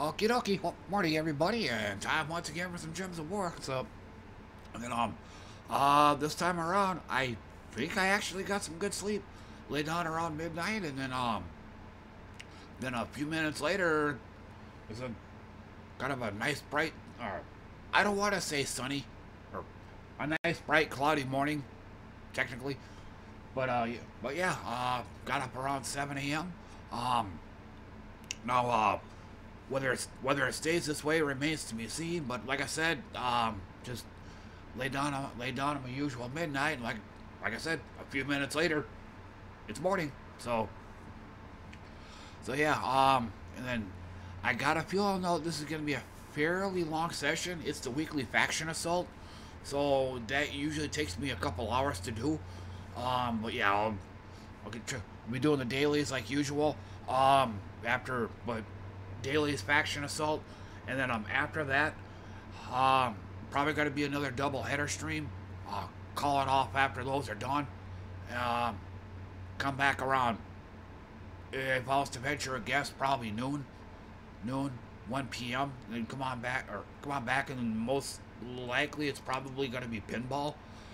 Okie dokie. Well, morning, everybody, and time once again for some Gems of War. So, and then, this time around, I think I actually got some good sleep. Lay down around midnight, and then a few minutes later, there's a kind of a nice bright, or I don't want to say sunny, or a nice bright cloudy morning, technically. But yeah, got up around 7 a.m. Um, now, whether it stays this way remains to be seen. But like I said, just lay down at my usual midnight, and like I said, a few minutes later, it's morning. So yeah, and then I got a feeling though this is gonna be a fairly long session. It's the weekly faction assault, so that usually takes me a couple hours to do. But yeah, I'll be doing the dailies like usual. But Dailies faction assault, and then after that, probably gonna be another double header stream. Call it off after those are done. Um, Come back around. If I was to venture a guess, probably noon, 1 p.m. Then come on back, and most likely it's probably gonna be pinball.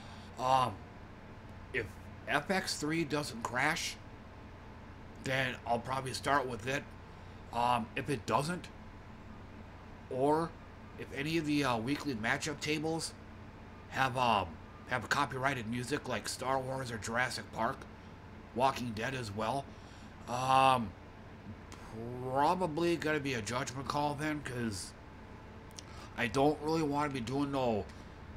If FX3 doesn't crash, then I'll probably start with it. If it doesn't, or if any of the weekly matchup tables have copyrighted music like Star Wars or Jurassic Park, Walking Dead as well, probably gonna be a judgment call then, because I don't really want to be doing no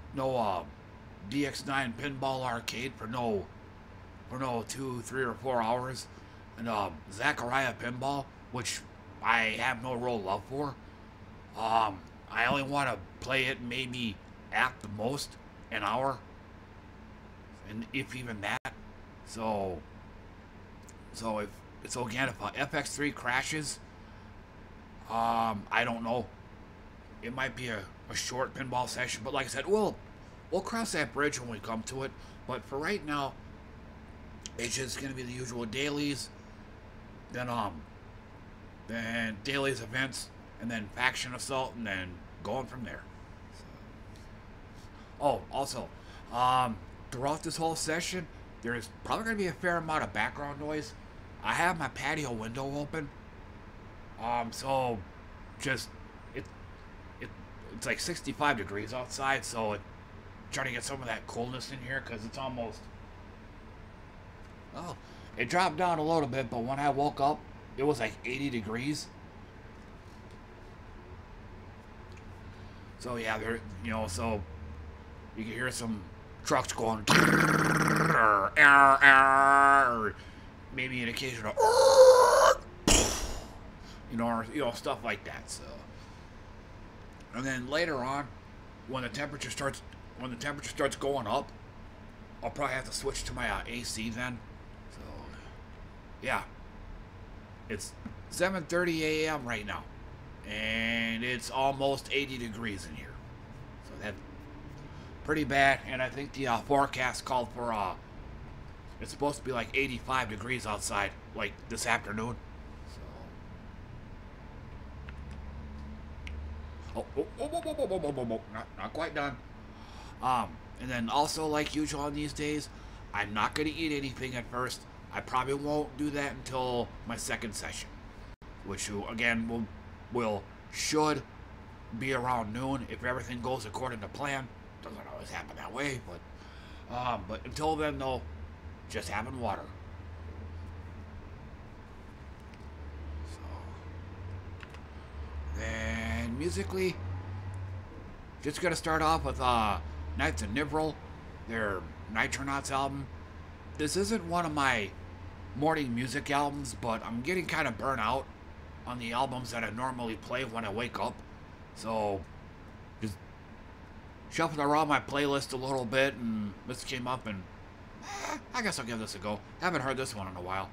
DX9 pinball arcade for no 2, 3, or 4 hours, and Zachariah pinball, which I have no real love for. I only want to play it maybe at the most an hour, and if even that. So if FX3 crashes, I don't know. It might be a short pinball session, but like I said, we'll cross that bridge when we come to it. But for right now, it's just gonna be the usual dailies, then dailies events, and then faction assault, and then going from there. Oh, also, throughout this whole session, there's probably gonna be a fair amount of background noise. I have my patio window open, so just it's like 65 degrees outside, so trying to get some of that coolness in here, because it's almost, oh, it dropped down a little bit, but when I woke up, it was like 80 degrees. So yeah, so you can hear some trucks going, maybe an occasional, or stuff like that. So, and then later on, when the temperature starts going up, I'll probably have to switch to my AC then. So, yeah, it's 7:30 a.m. right now, and it's almost 80 degrees in here. So that's pretty bad. And I think the forecast called for it's supposed to be like 85 degrees outside, like this afternoon. So, not quite done. And then also, like usual on these days, I'm not gonna eat anything at first. I probably won't do that until my second session, which again should be around noon if everything goes according to plan. Doesn't always happen that way, but until then, though, just having water. So then musically, just gonna start off with Knights of Nivril, their Nitronauts album. This isn't one of my morning music albums, but I'm getting kind of burnt out on the albums that I normally play when I wake up. So just shuffled around my playlist a little bit, and this came up, and I guess I'll give this a go. Haven't heard this one in a while.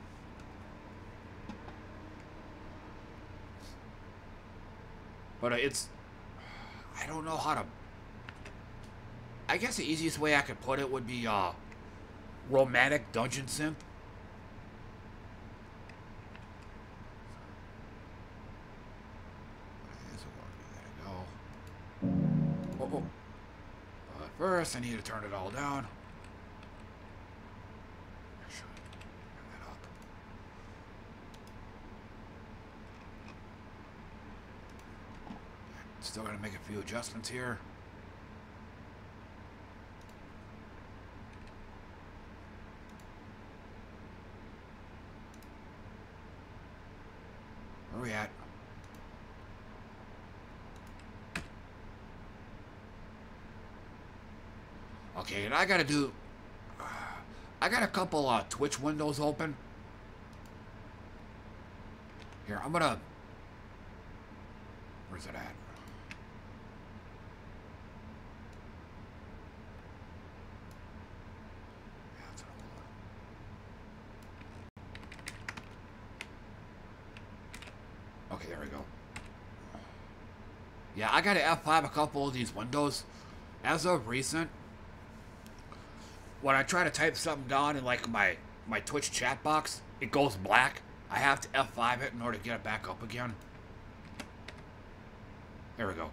But I don't know how to, I guess the easiest way I could put it would be romantic dungeon synth. Oh. But first, I need to turn it all down. Turn that up. Still gonna make a few adjustments here. Where are we at? Okay, and I got a couple Twitch windows open. Here, I'm gonna, where's it at? Okay, there we go. Yeah, I got to F5 a couple of these windows. As of recent, when I try to type something down in like my Twitch chat box, it goes black. I have to F5 it in order to get it back up again. There we go.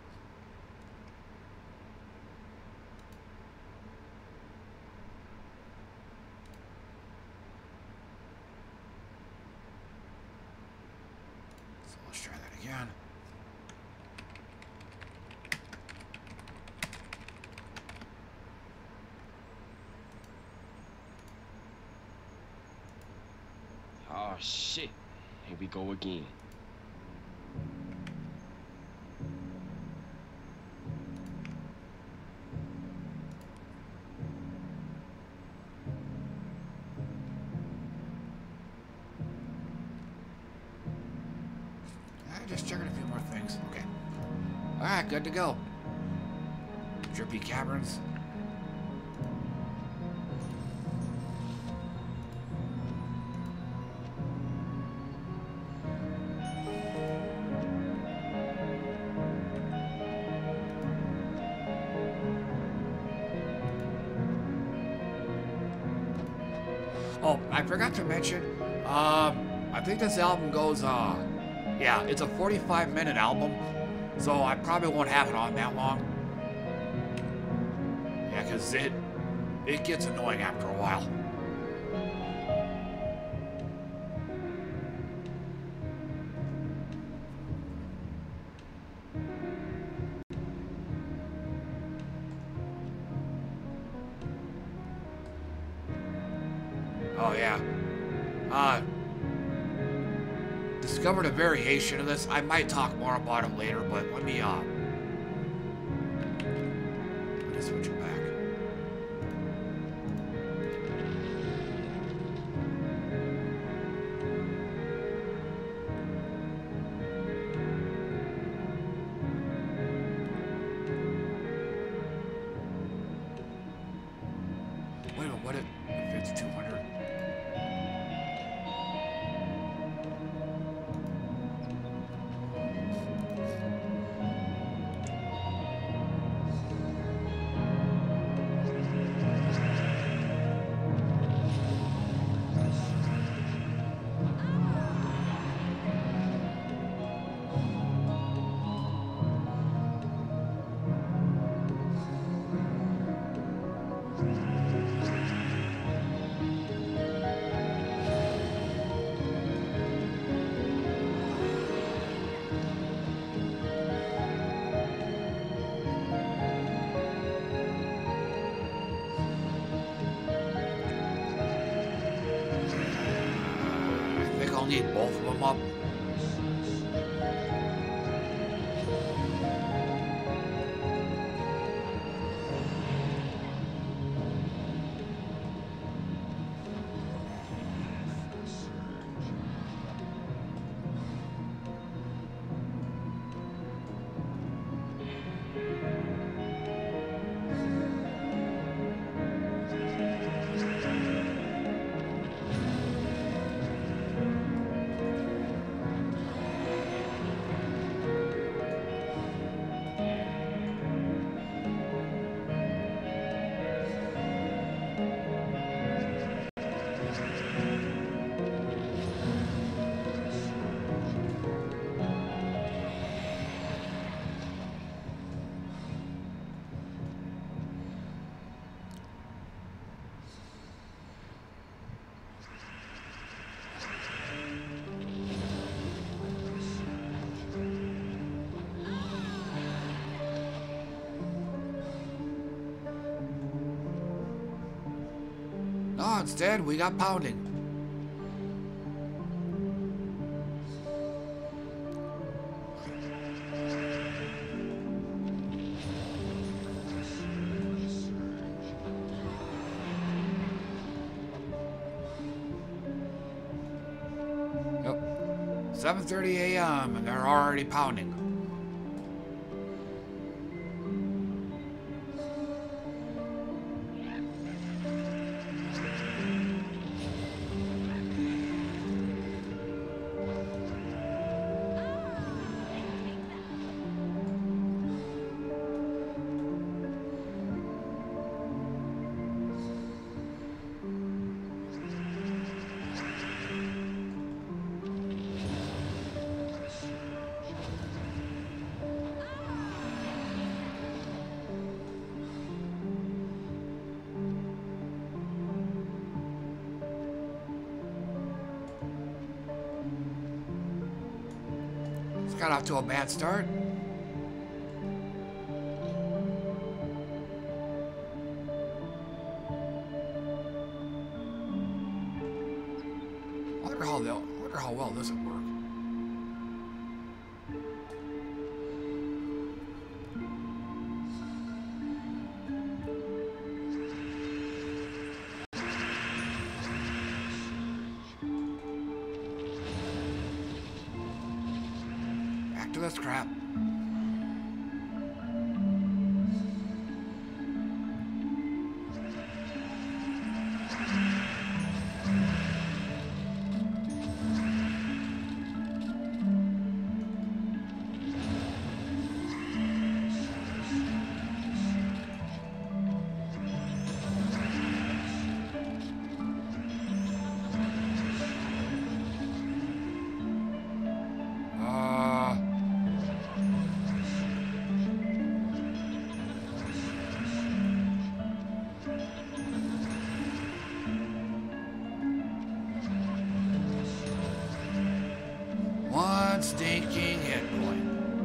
So let's try that again. Oh shit, here we go again. Just checking a few more things. Okay. Alright, good to go. Drippy caverns. Oh, I forgot to mention, I think this album goes, yeah, it's a 45-minute album, so I probably won't have it on that long. Yeah, because it gets annoying after a while. Oh, yeah. Discovered a variation of this. I might talk more about it later, but let me switch it back. Wait a minute, what it 5200? Need both of them up. No, instead we got pounding. Yep. 7:30 a.m. and they're already pounding. Got off to a bad start. Wonder how well this would work. Back to this crap. Stinking hit point.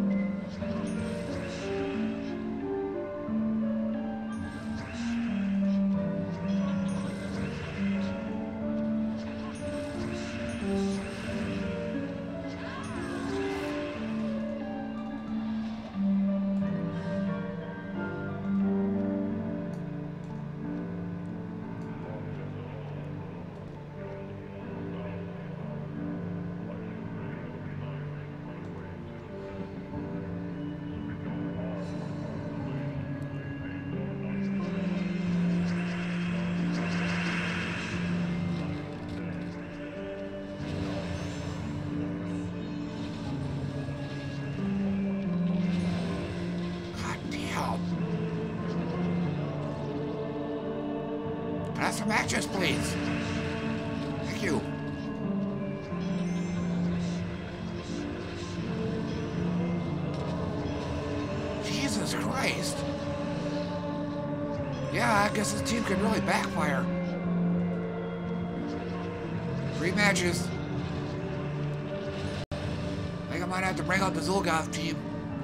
Some matches, please. Thank you. Jesus Christ. Yeah, I guess this team could really backfire. 3 matches. I think I might have to bring out the Zolgoth team.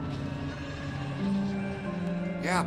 Yeah.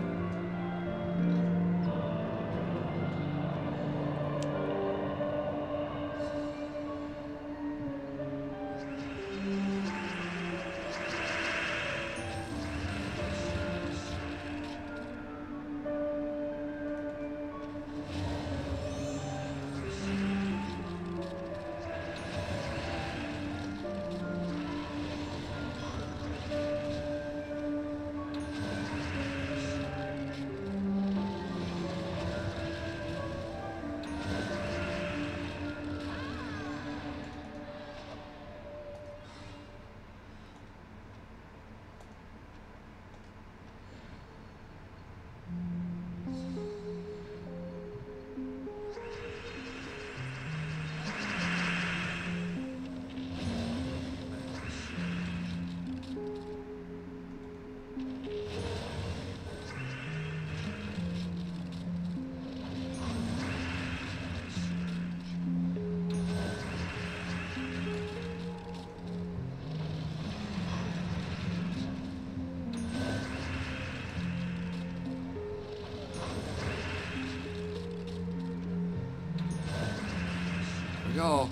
go.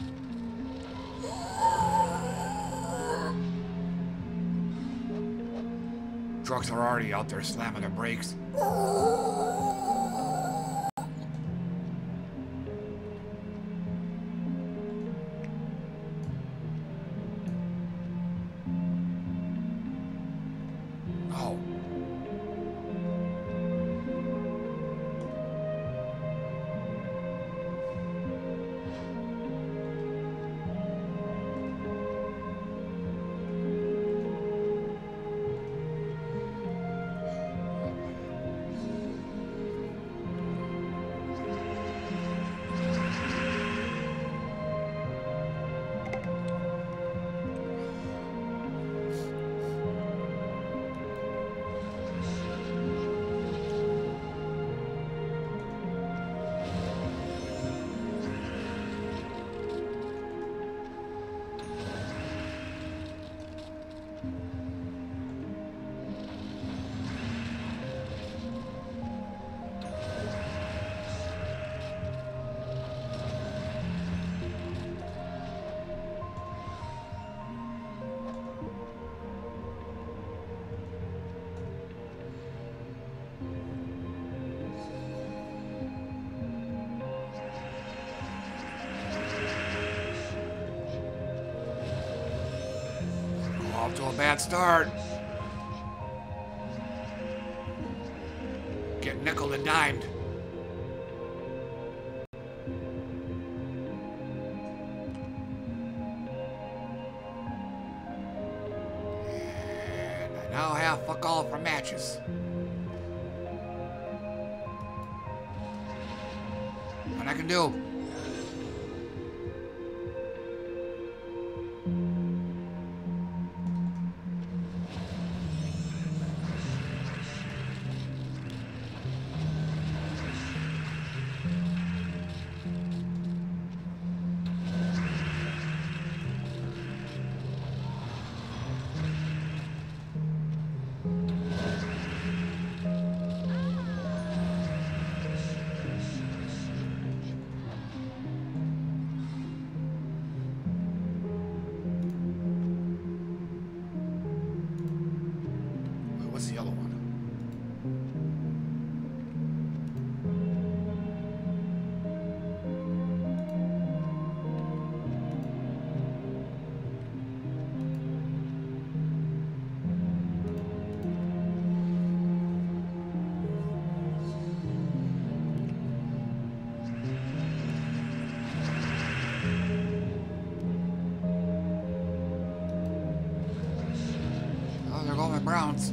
Trucks are already out there slamming their brakes. Off to a bad start. Get nickel and dimed. And I now have fuck all for matches. What I can do. Browns.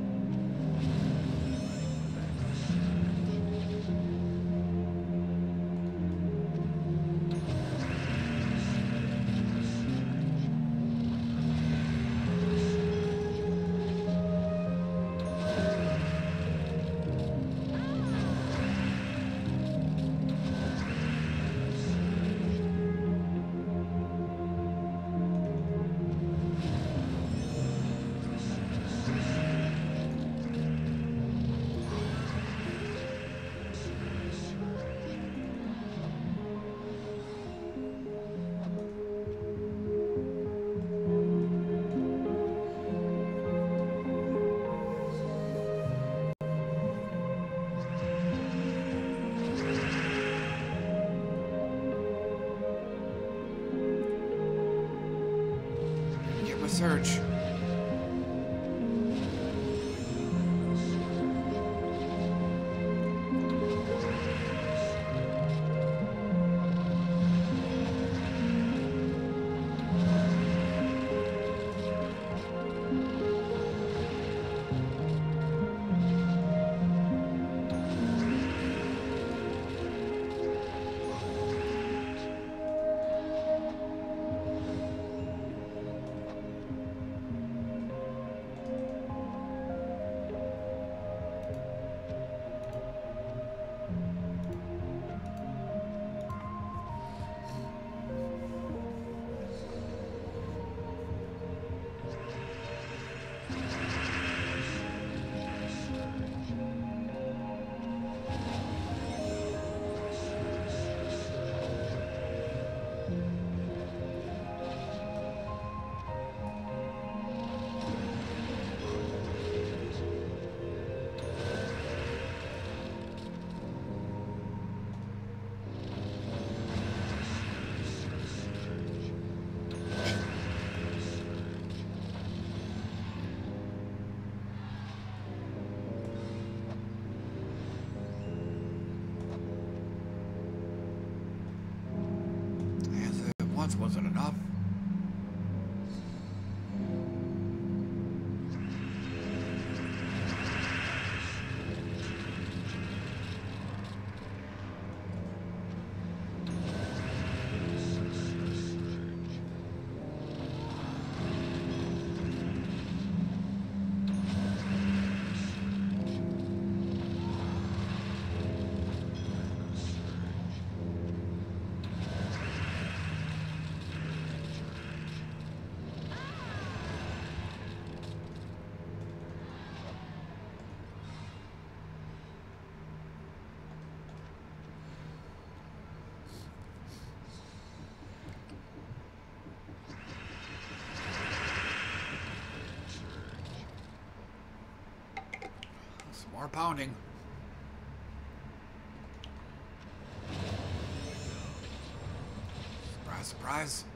Search. points wasn't enough. More pounding. Surprise, surprise.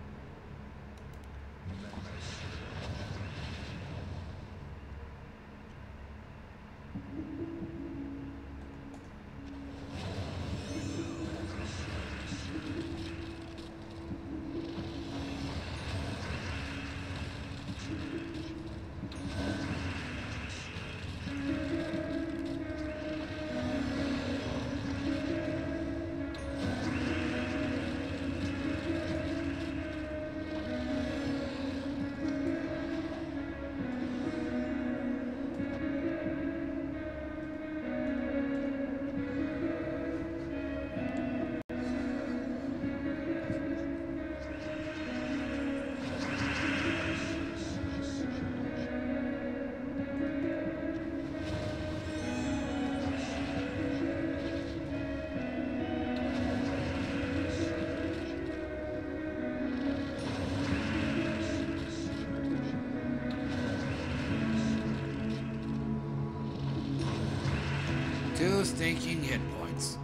Two stinking hit points.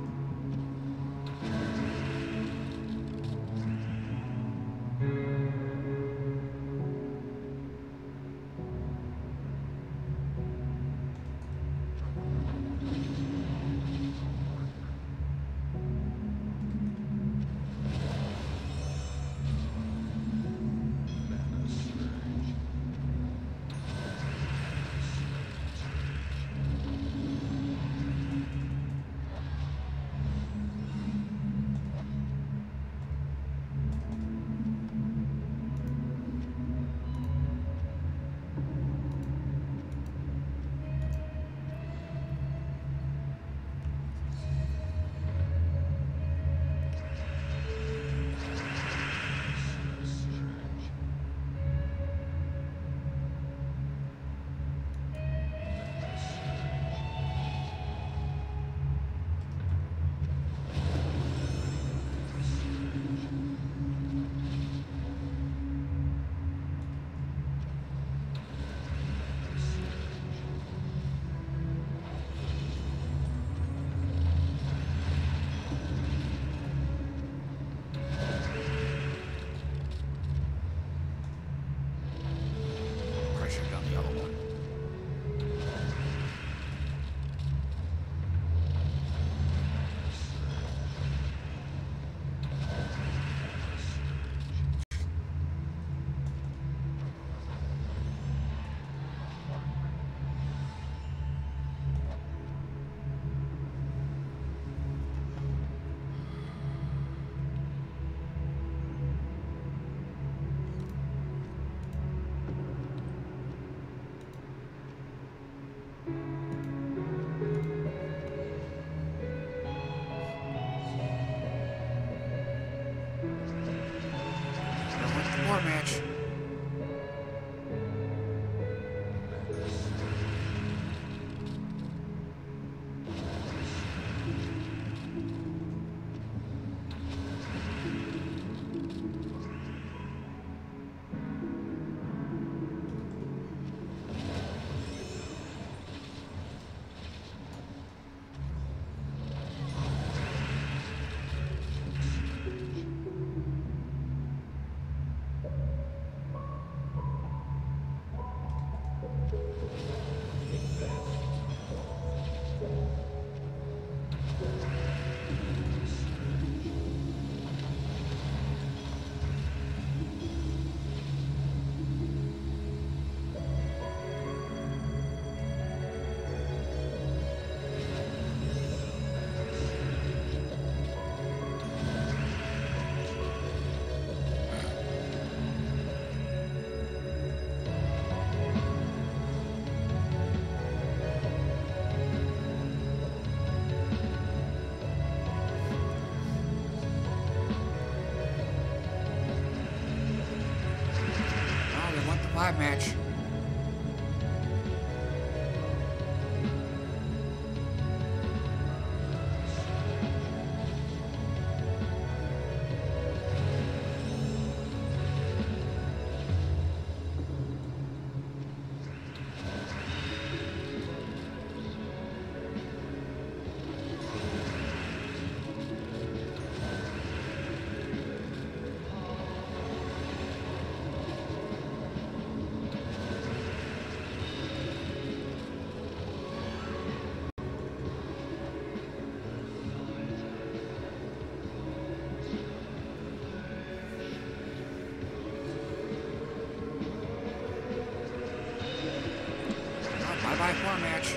5 match. Bye-bye 4 match.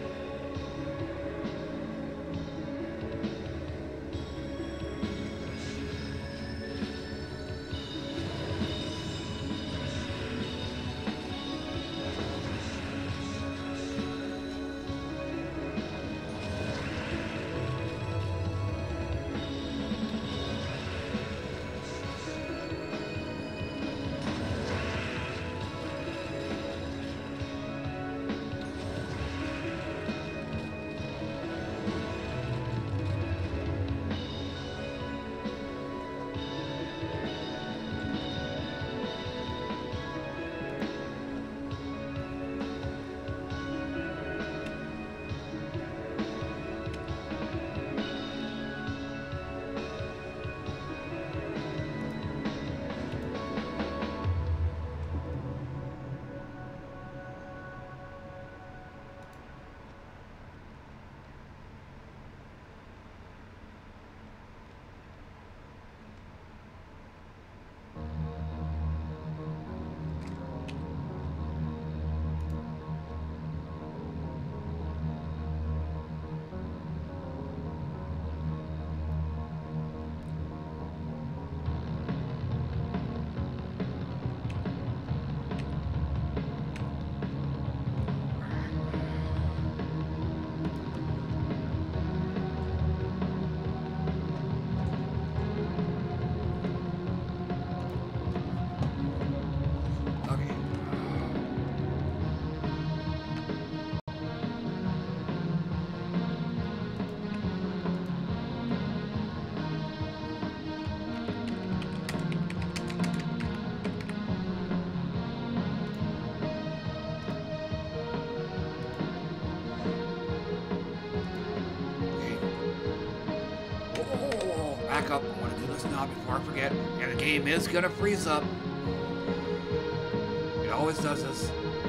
Back up. I want to do this now before I forget. And the game is going to freeze up. It always does this.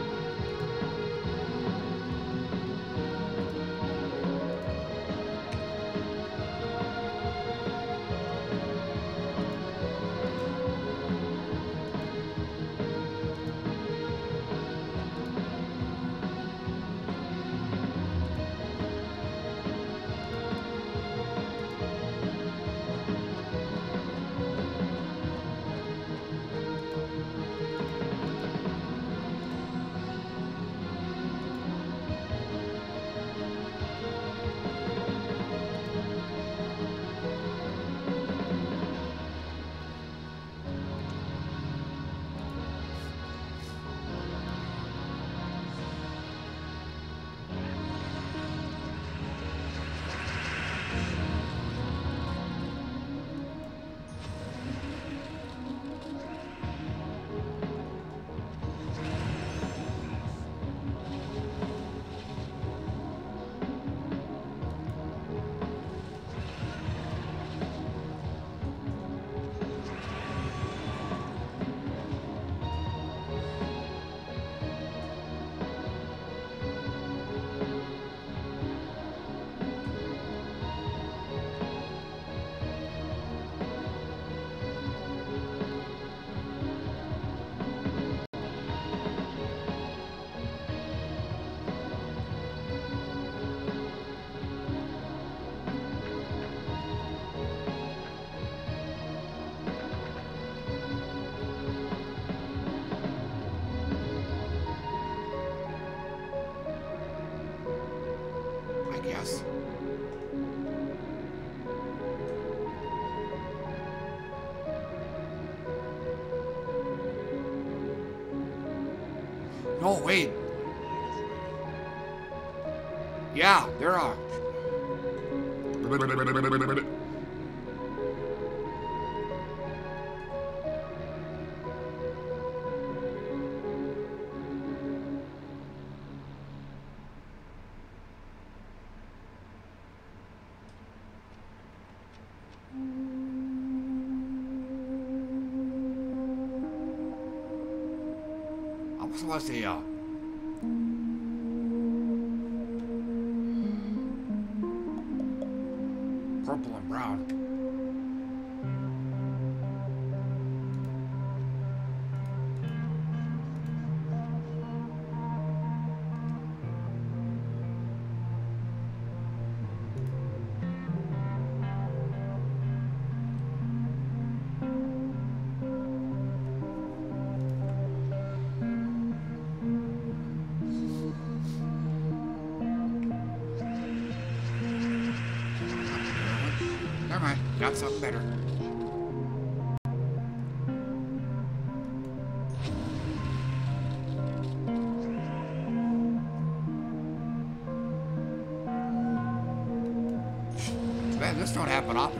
Yes. No, wait. Yeah, there are. What was the purple and brown? Never mind, got something better. Man, this don't happen often.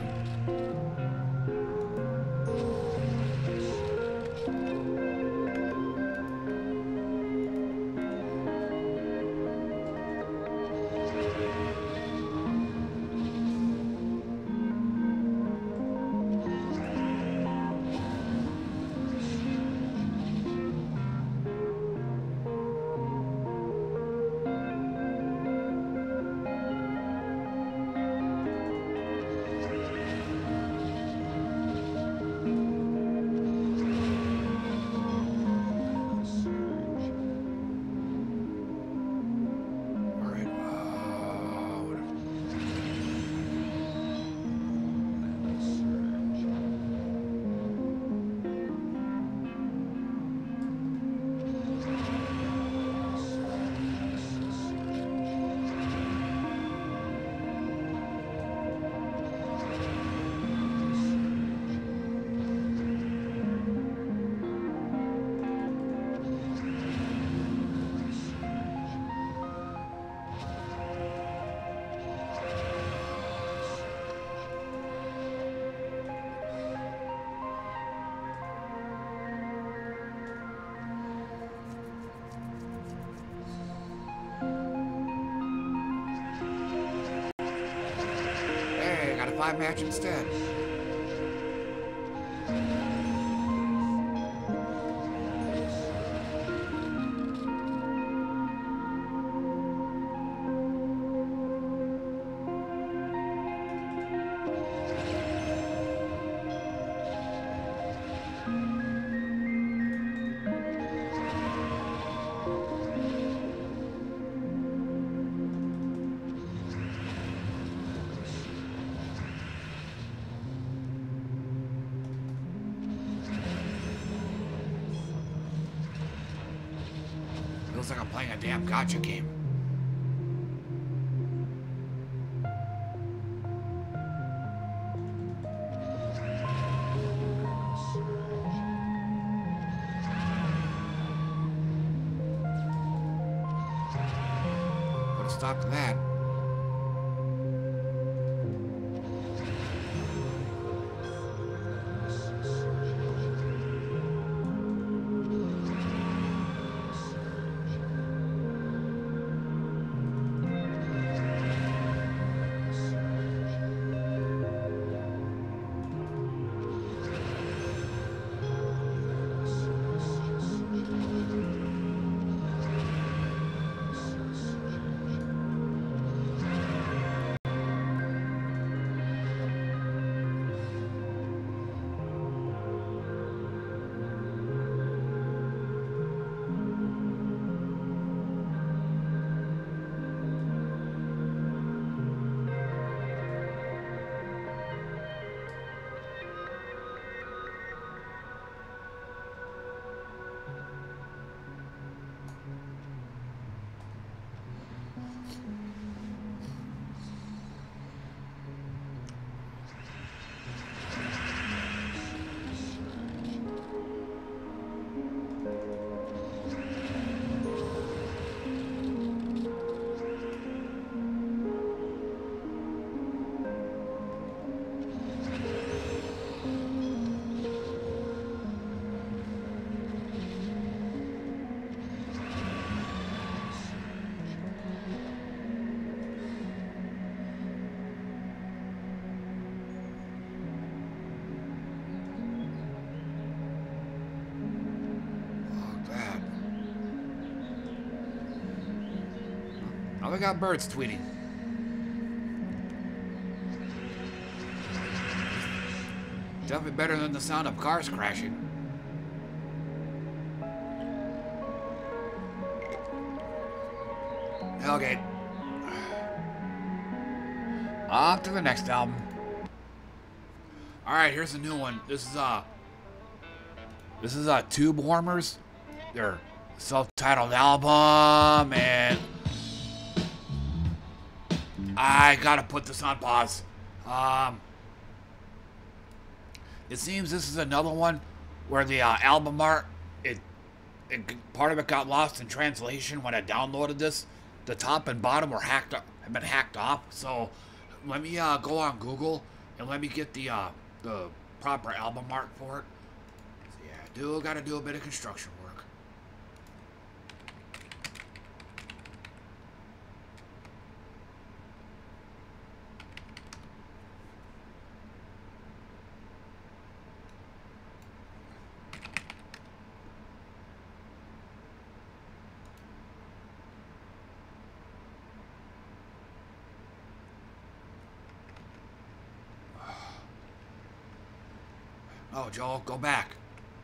Got a 5 match instead. Feels like I'm playing a damn gotcha game. Put a stop to that. Oh, we got birds tweeting. Definitely better than the sound of cars crashing. Okay. On to the next album. Alright, here's a new one. This is Tube Warmers. Their self-titled album, and I gotta put this on pause. It seems this is another one where the album art, part of it got lost in translation when I downloaded this. The top and bottom were have been hacked off. So let me go on Google and let me get the proper album art for it. So yeah, gotta do a bit of construction work. Oh, Joel, go back.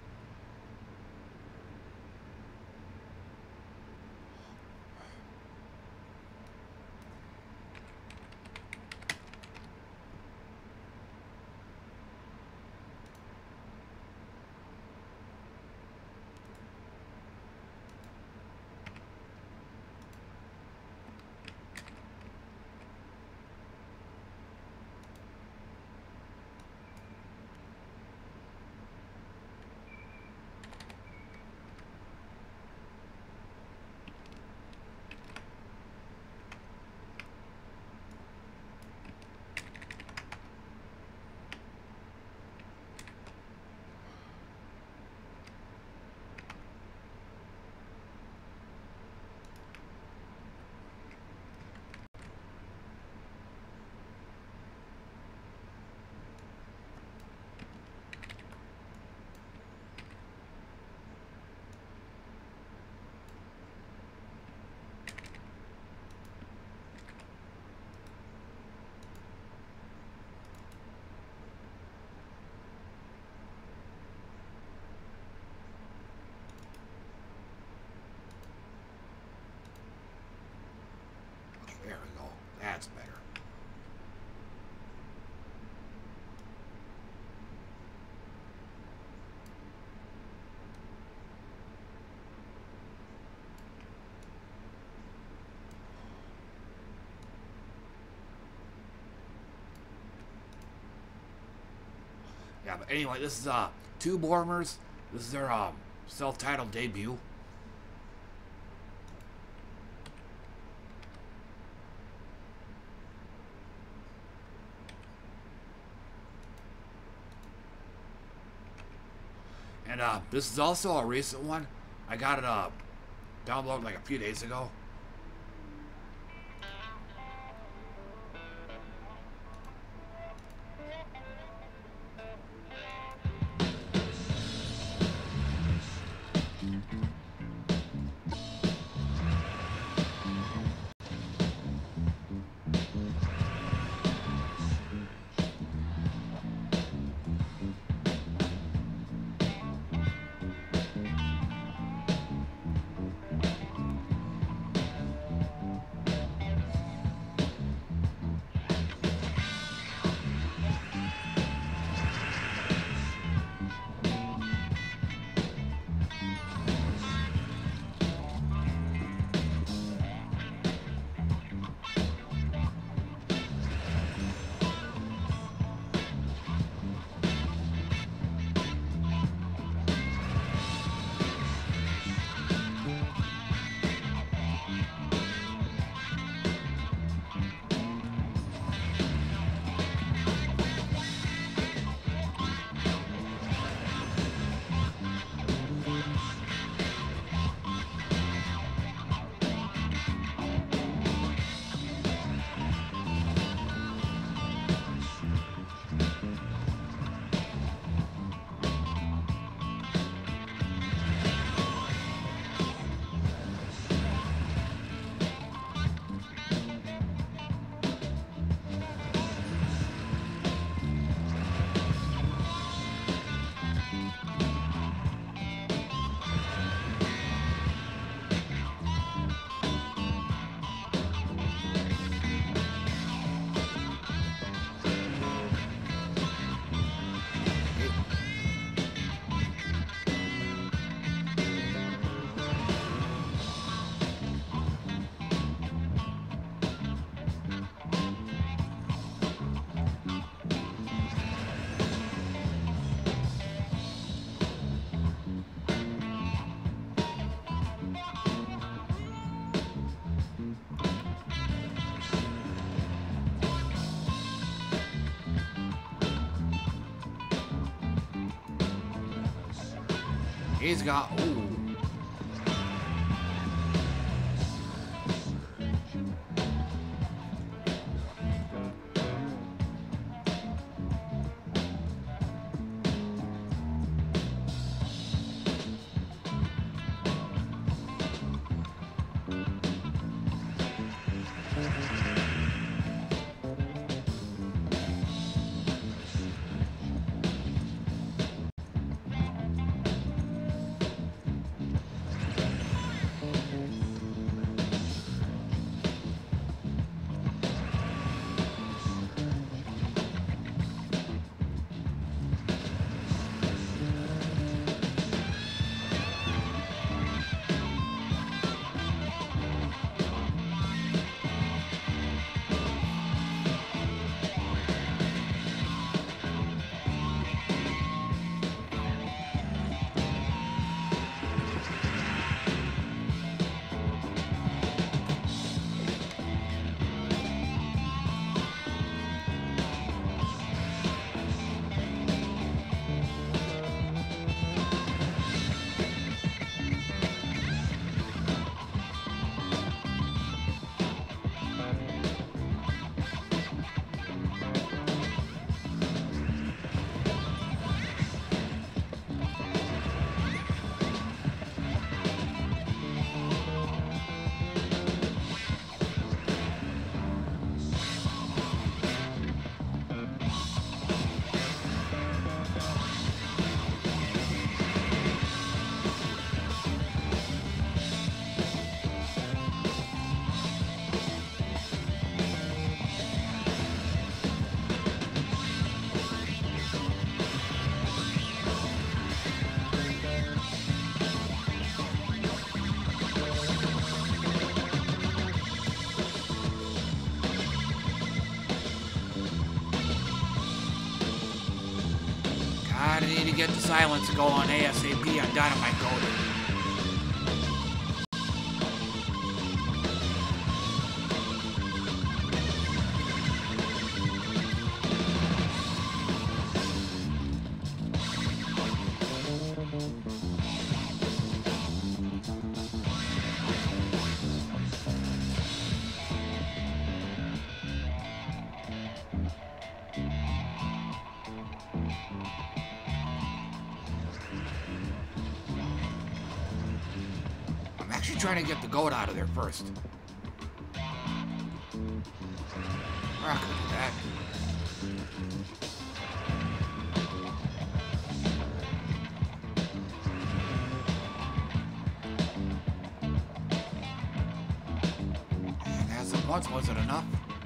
There we go. That's better. Yeah, but anyway, this is Tube Warmers. This is their self-titled debut. And this is also a recent one. I got it downloaded like a few days ago. He's got, ooh. I need to get the silence going ASAP on Dynamite Golden. Trying to get the goat out of there first. I could do that. And as it once, was it enough?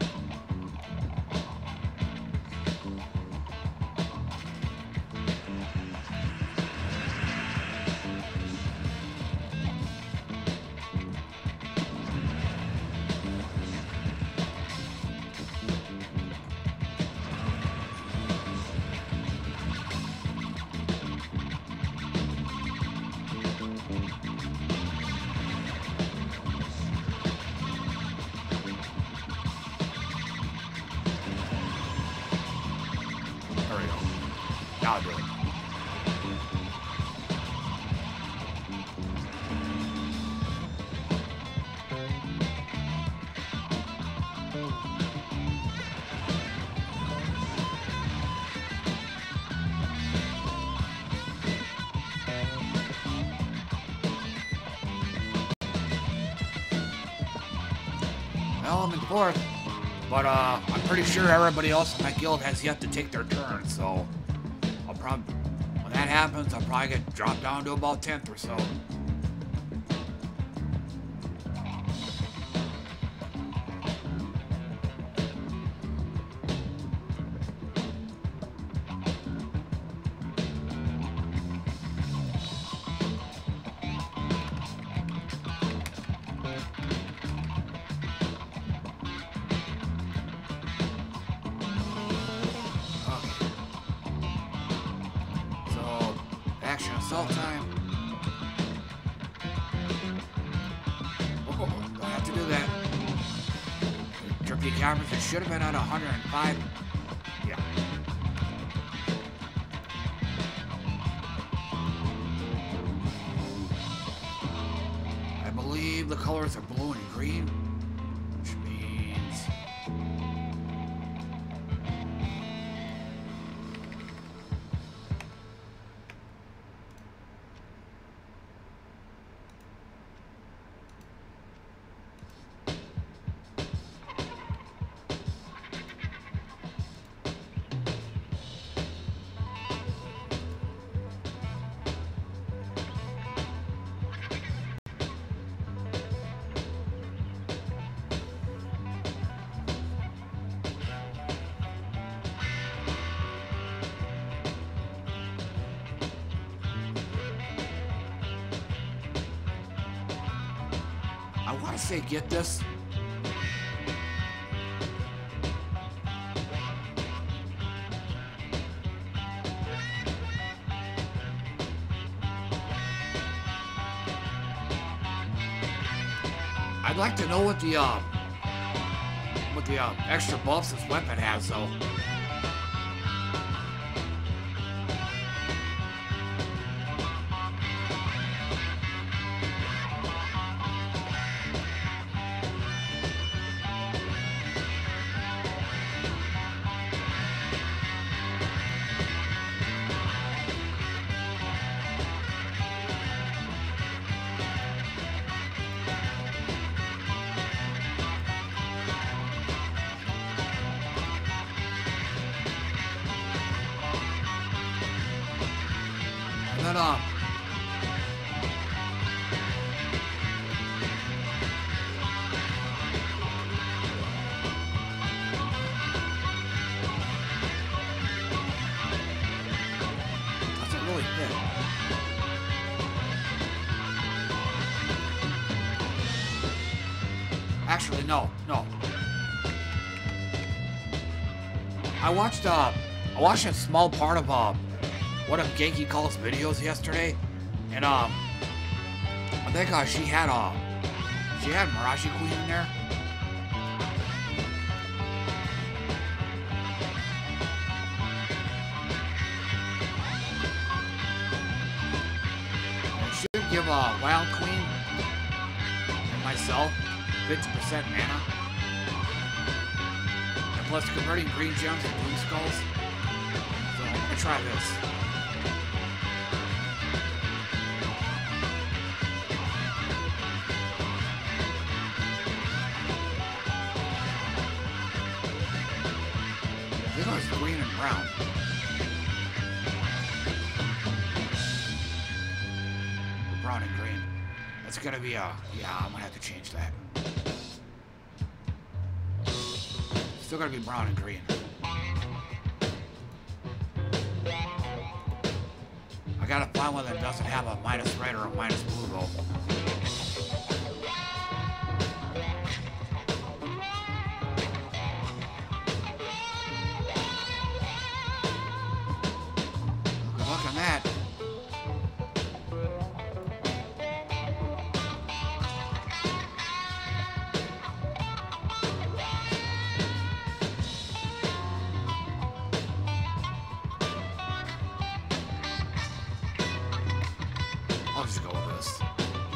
Well, I'm in fourth, but I'm pretty sure everybody else in my guild has yet to take their turn, so I'll probably, when that happens, I'll probably get dropped down to about 10th or so. It should have been at 105. Yeah. believe the colors are blue and green, which means I want to say get this. I'd like to know what the extra buffs this weapon has, though. And then, doesn't really fit. Actually, no. I watched a small part of one of Genki Call's videos yesterday, and I think she had Mirashi Queen in there. I should give Wild Queen and myself 50% mana, and plus converting green gems to blue skulls. So I'm gonna try this. Green and brown. Brown and green. That's gonna be yeah, I'm gonna have to change that. Still gonna be brown and green. I gotta find one that doesn't have a minus red or a minus blue though. I'll just go with this.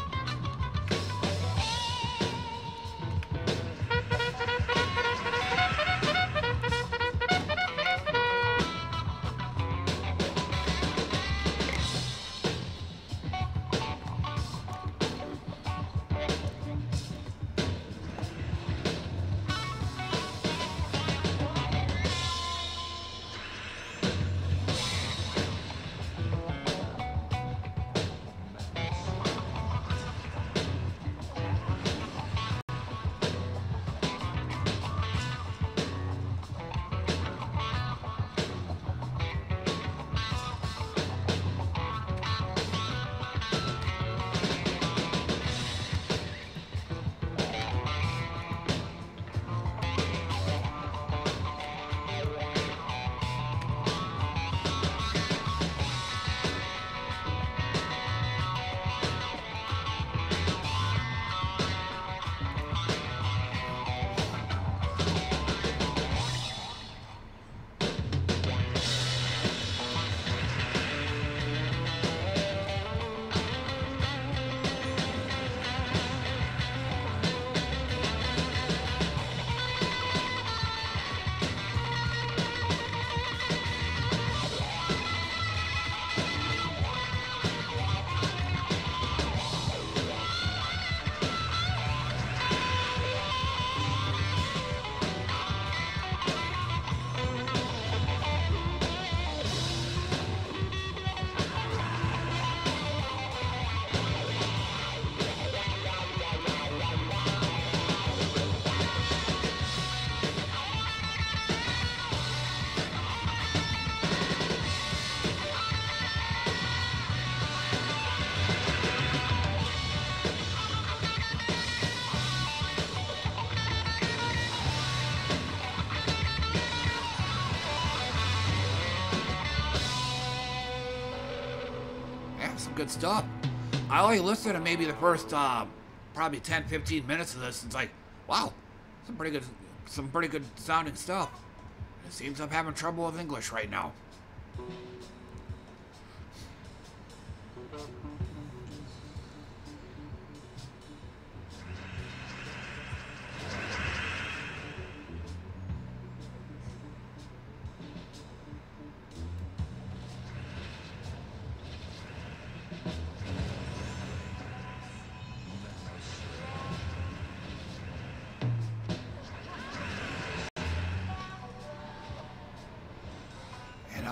good stuff. I only listened to maybe the first probably 10, 15 minutes of this. It's like, wow, some pretty good sounding stuff. It seems I'm having trouble with English right now. And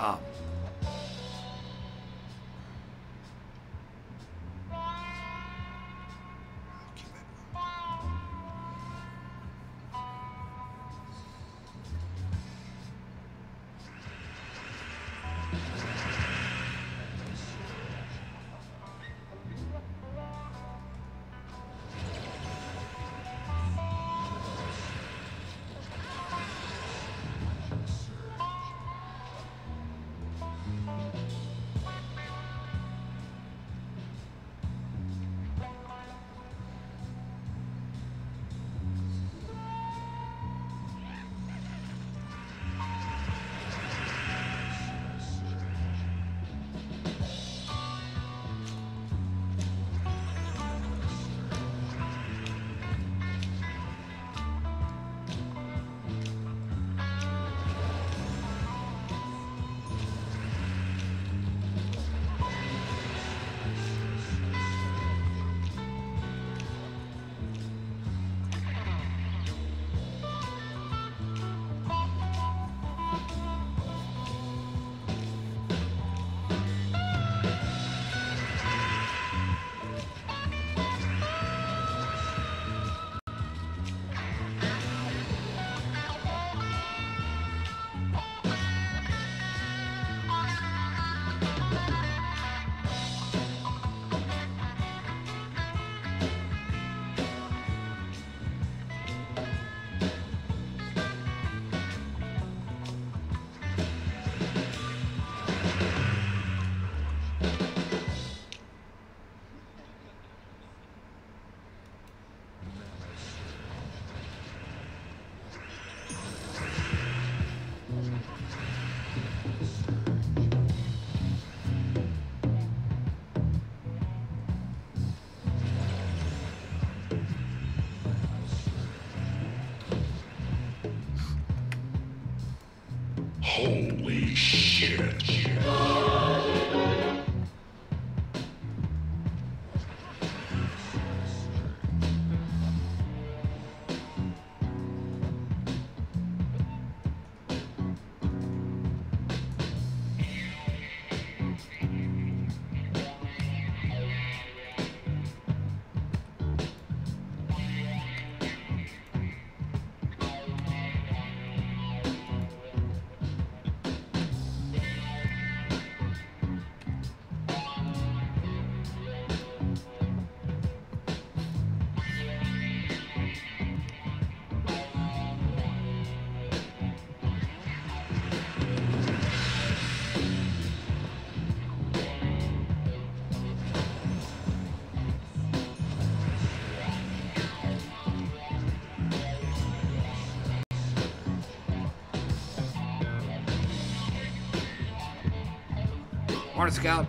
Holy shit. Morning, Scout.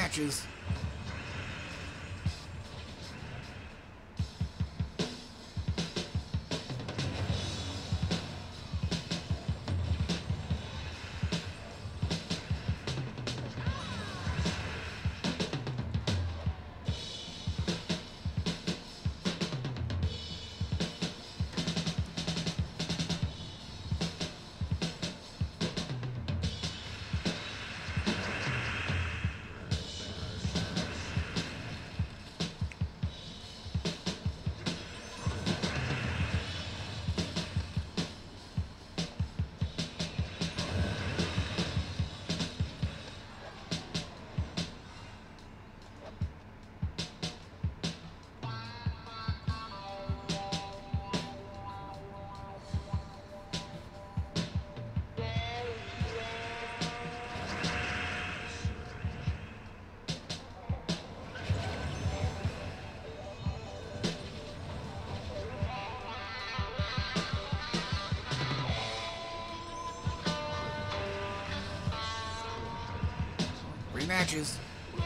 matches. Matches.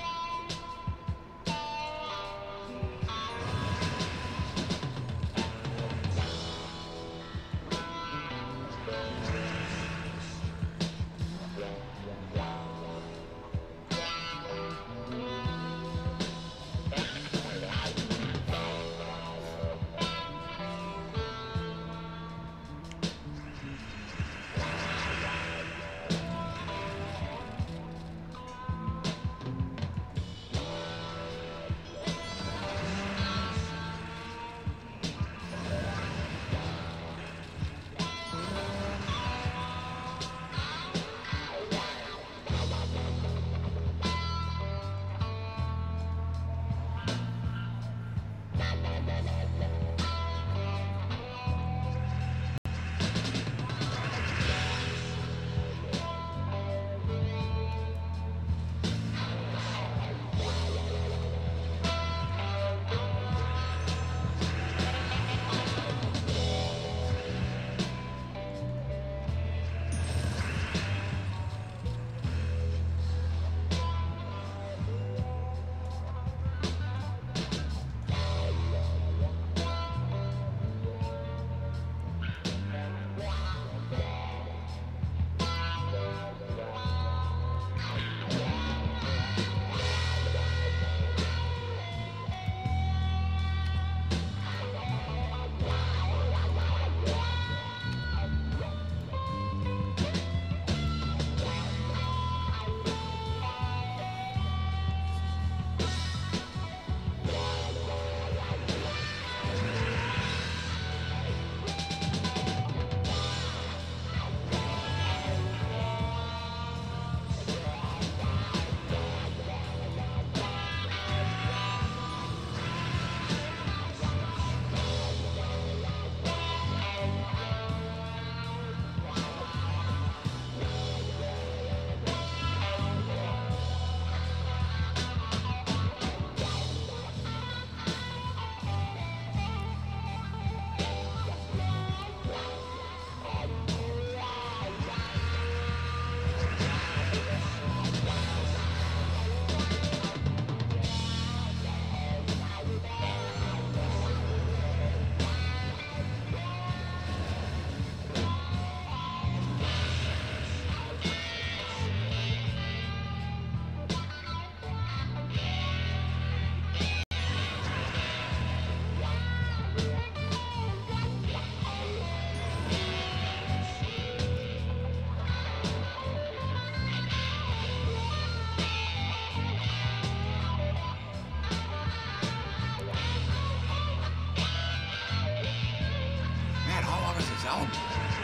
Zone.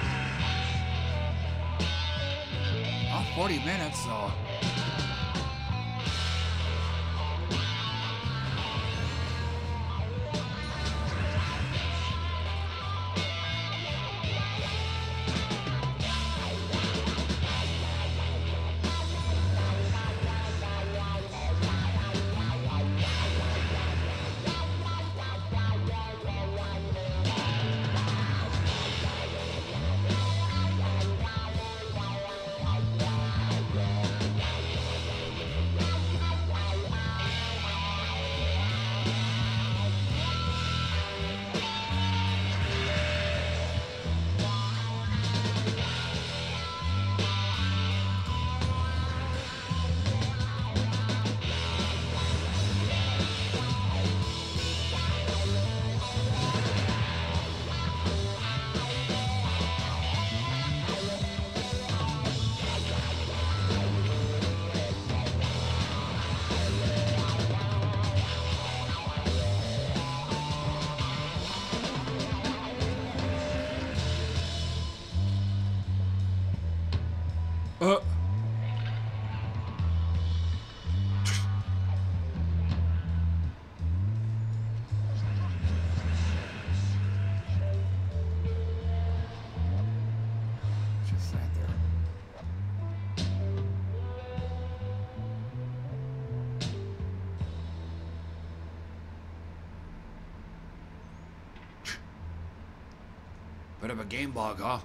Oh, 40 minutes, so. Bit of a game bug, huh?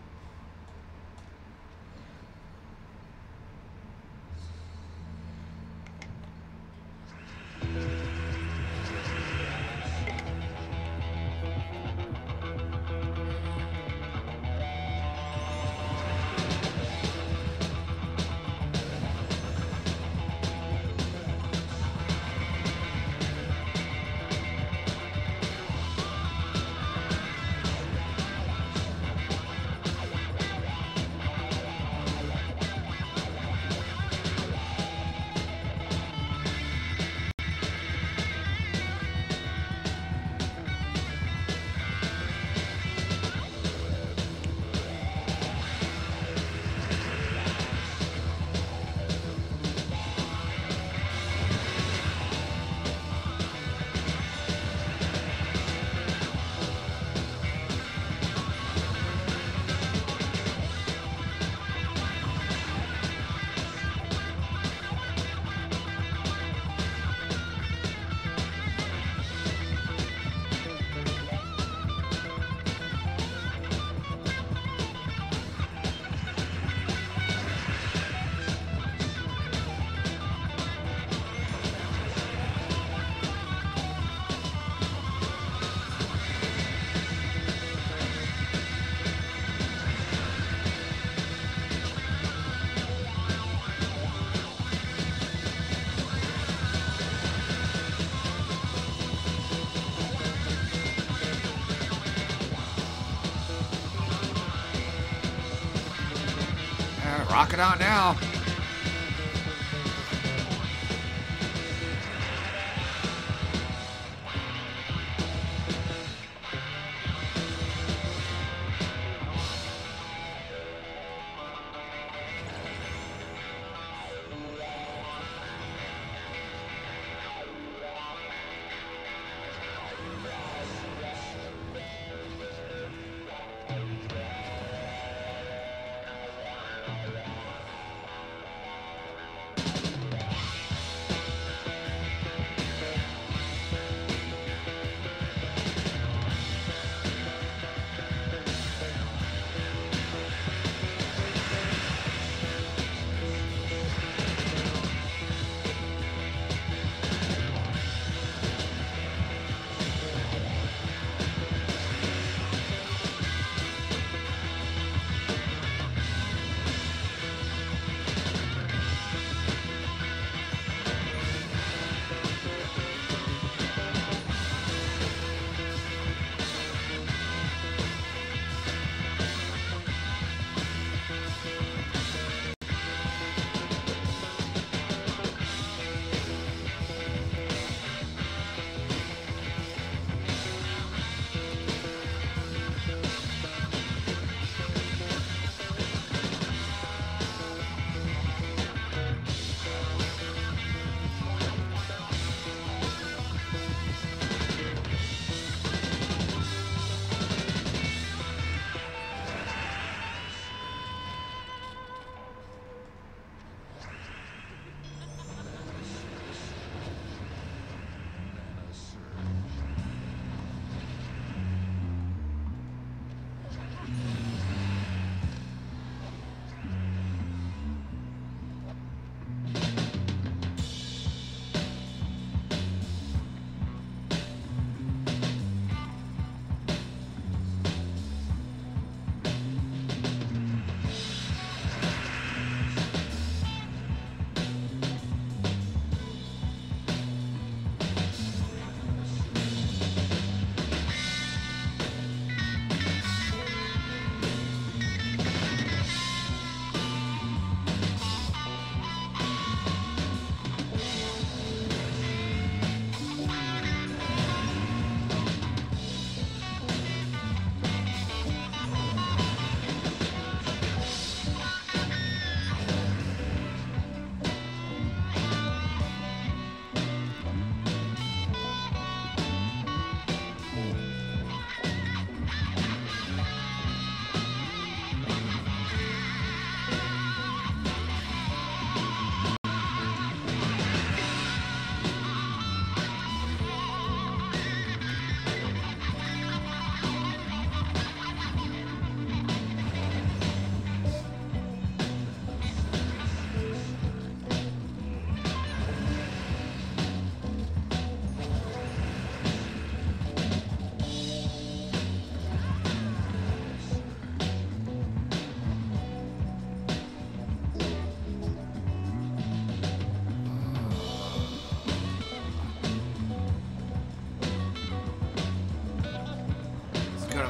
Rock it out now.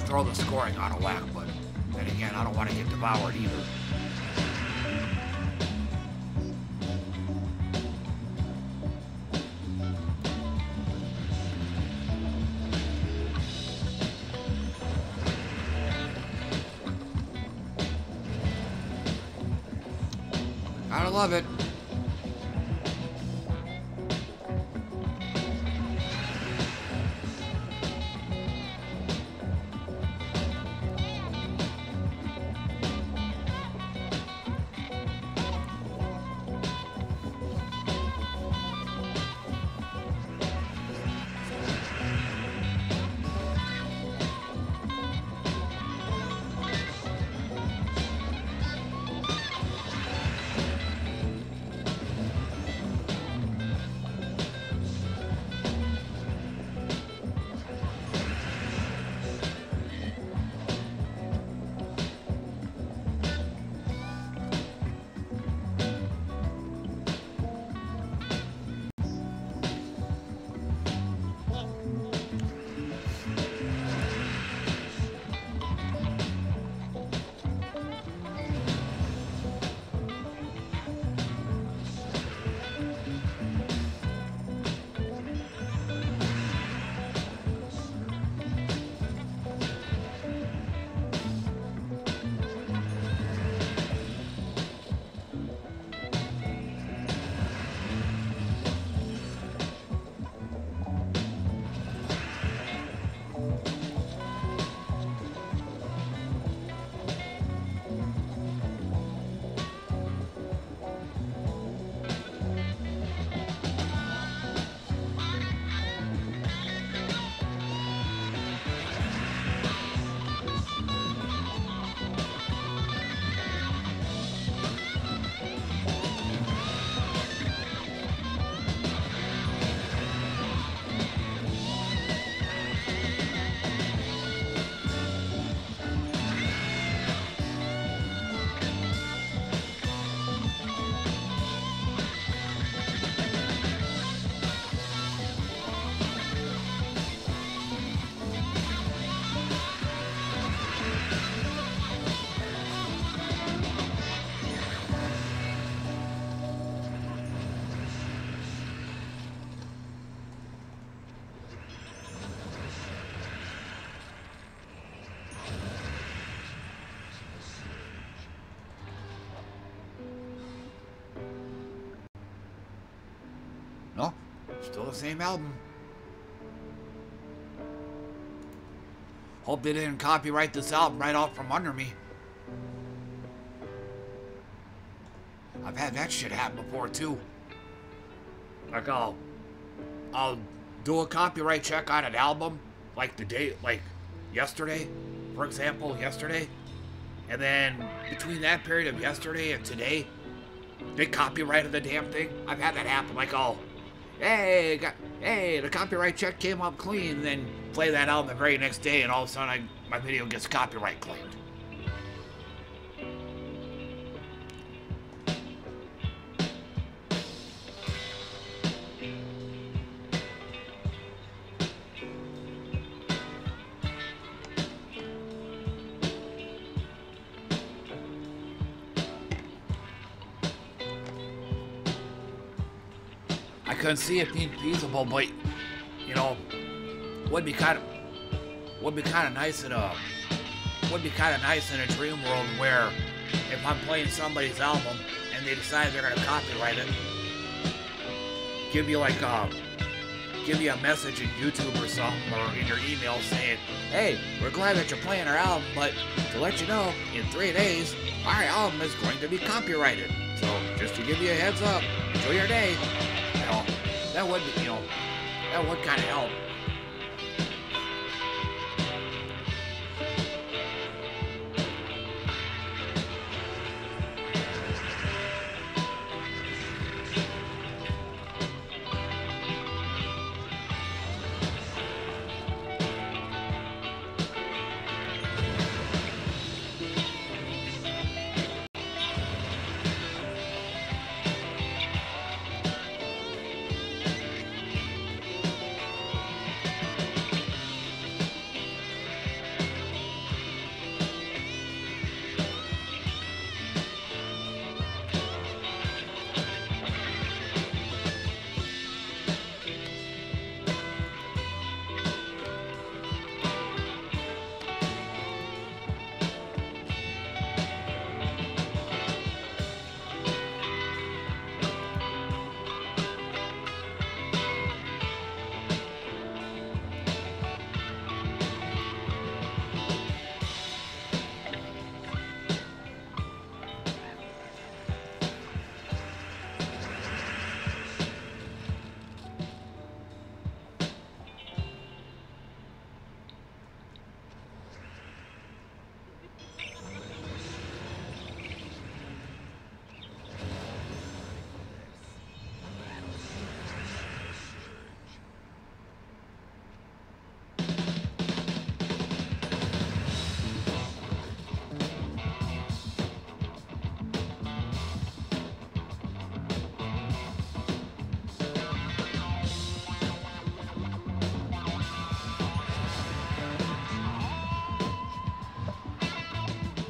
throw the scoring out of whack, but then again, I don't want to get devoured either. Gotta love it. No, still the same album. Hope they didn't copyright this album right out from under me. I've had that shit happen before too. Like I'll do a copyright check on an album, like the day, like yesterday, for example, yesterday, and then between that period of yesterday and today, they copyrighted the damn thing. I've had that happen. Like, oh, hey, the copyright check came up clean, and then play that album the very next day, and all of a sudden my video gets copyright claimed. I couldn't see it being feasible, but you know, would be kind of nice in a dream world where if I'm playing somebody's album and they decide they're gonna copyright it, give you a message in YouTube or something or in your email saying, hey, we're glad that you're playing our album, but to let you know, in 3 days, our album is going to be copyrighted. So just to give you a heads up, enjoy your day. You know, that would be, that would kind of help.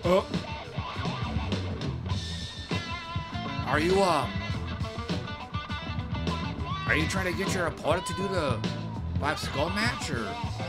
Oh. Are you trying to get your opponent to do the 5 skull match, or?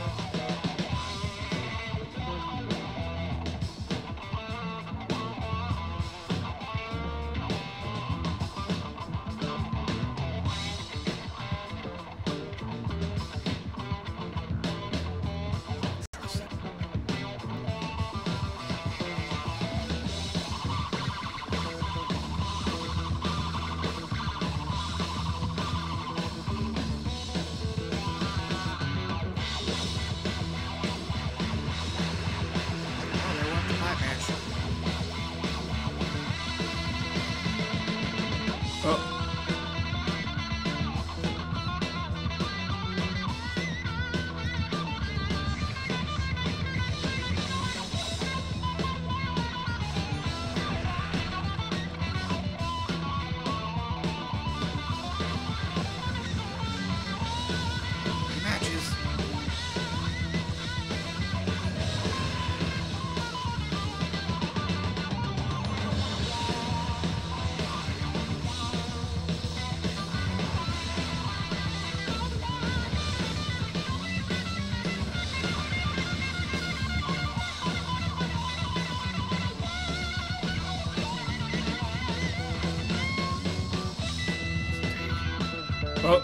Oh.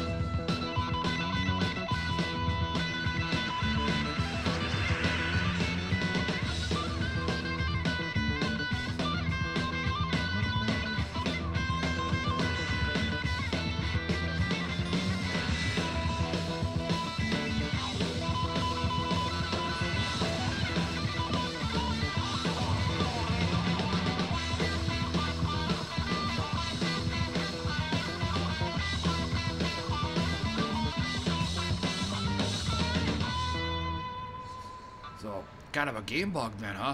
So, kind of a game bug then, huh?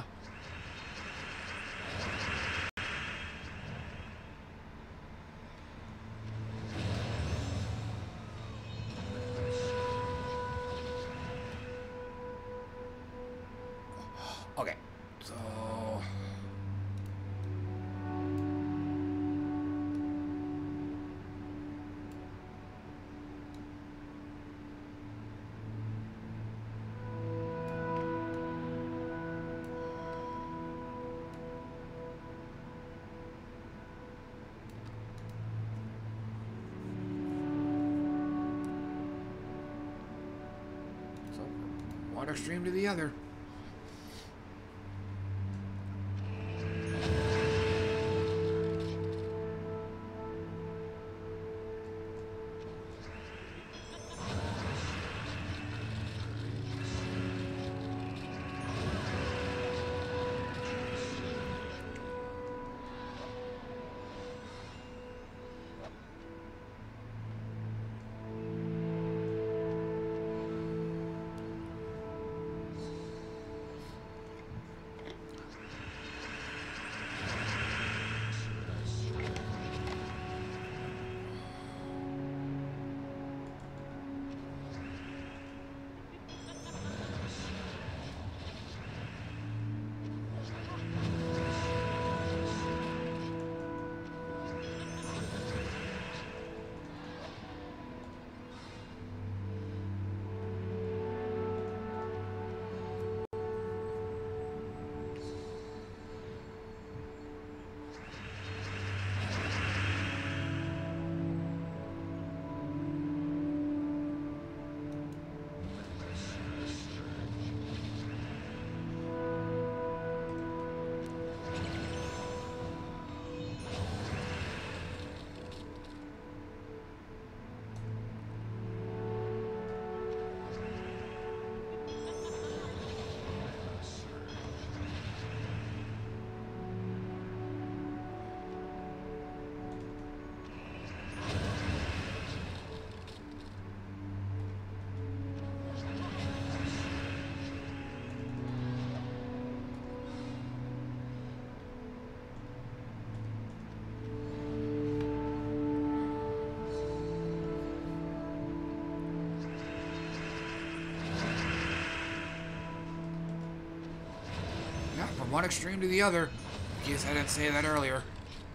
Okay, so... One extreme to the other. from one extreme to the other, in case I didn't say that earlier.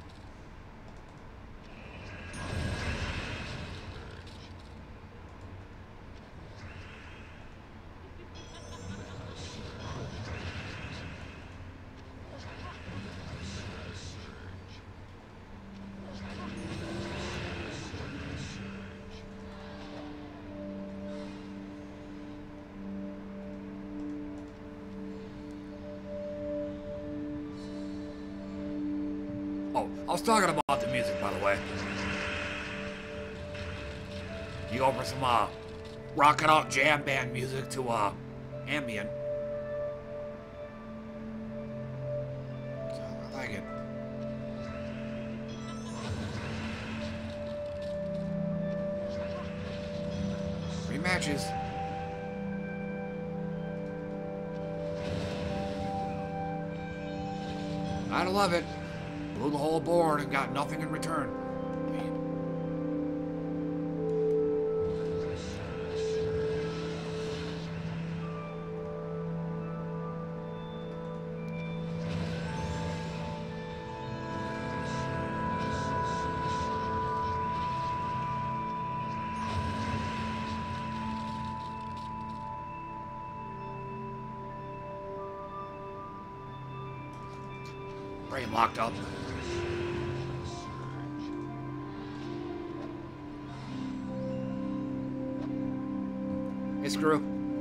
Oh, I was talking about the music, by the way. You go from some rocking out jam band music to ambient. So, I like it. Rematches. I'd love it. Blew the whole board and got nothing in return. Brain locked up. Hey, Screw.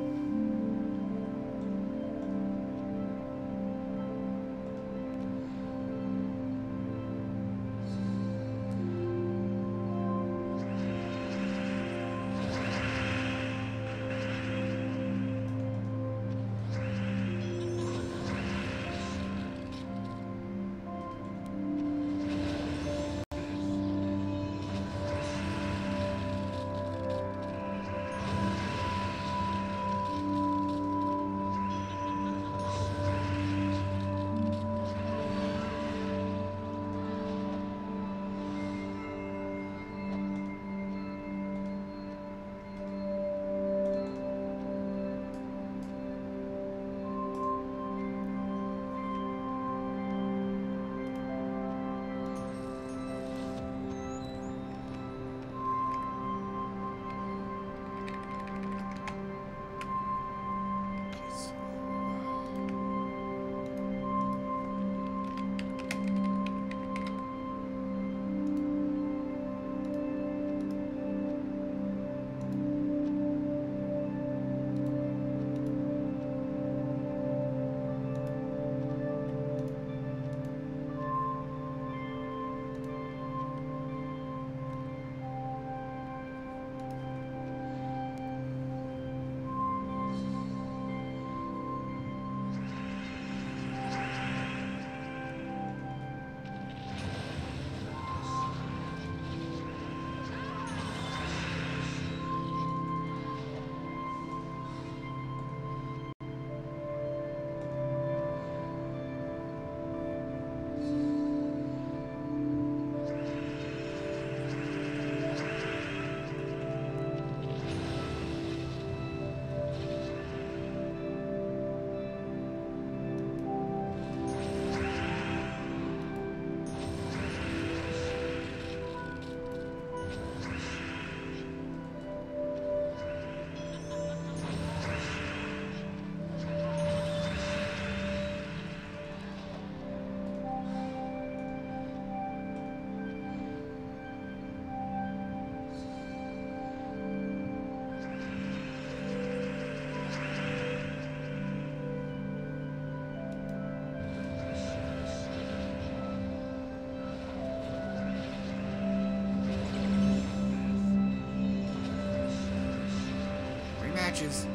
Matches.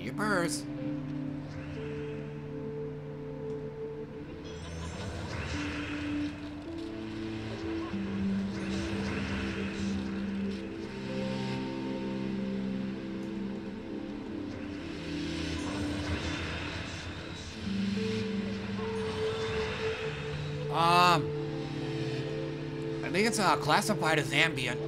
Jeepers. I think it's classified as ambient.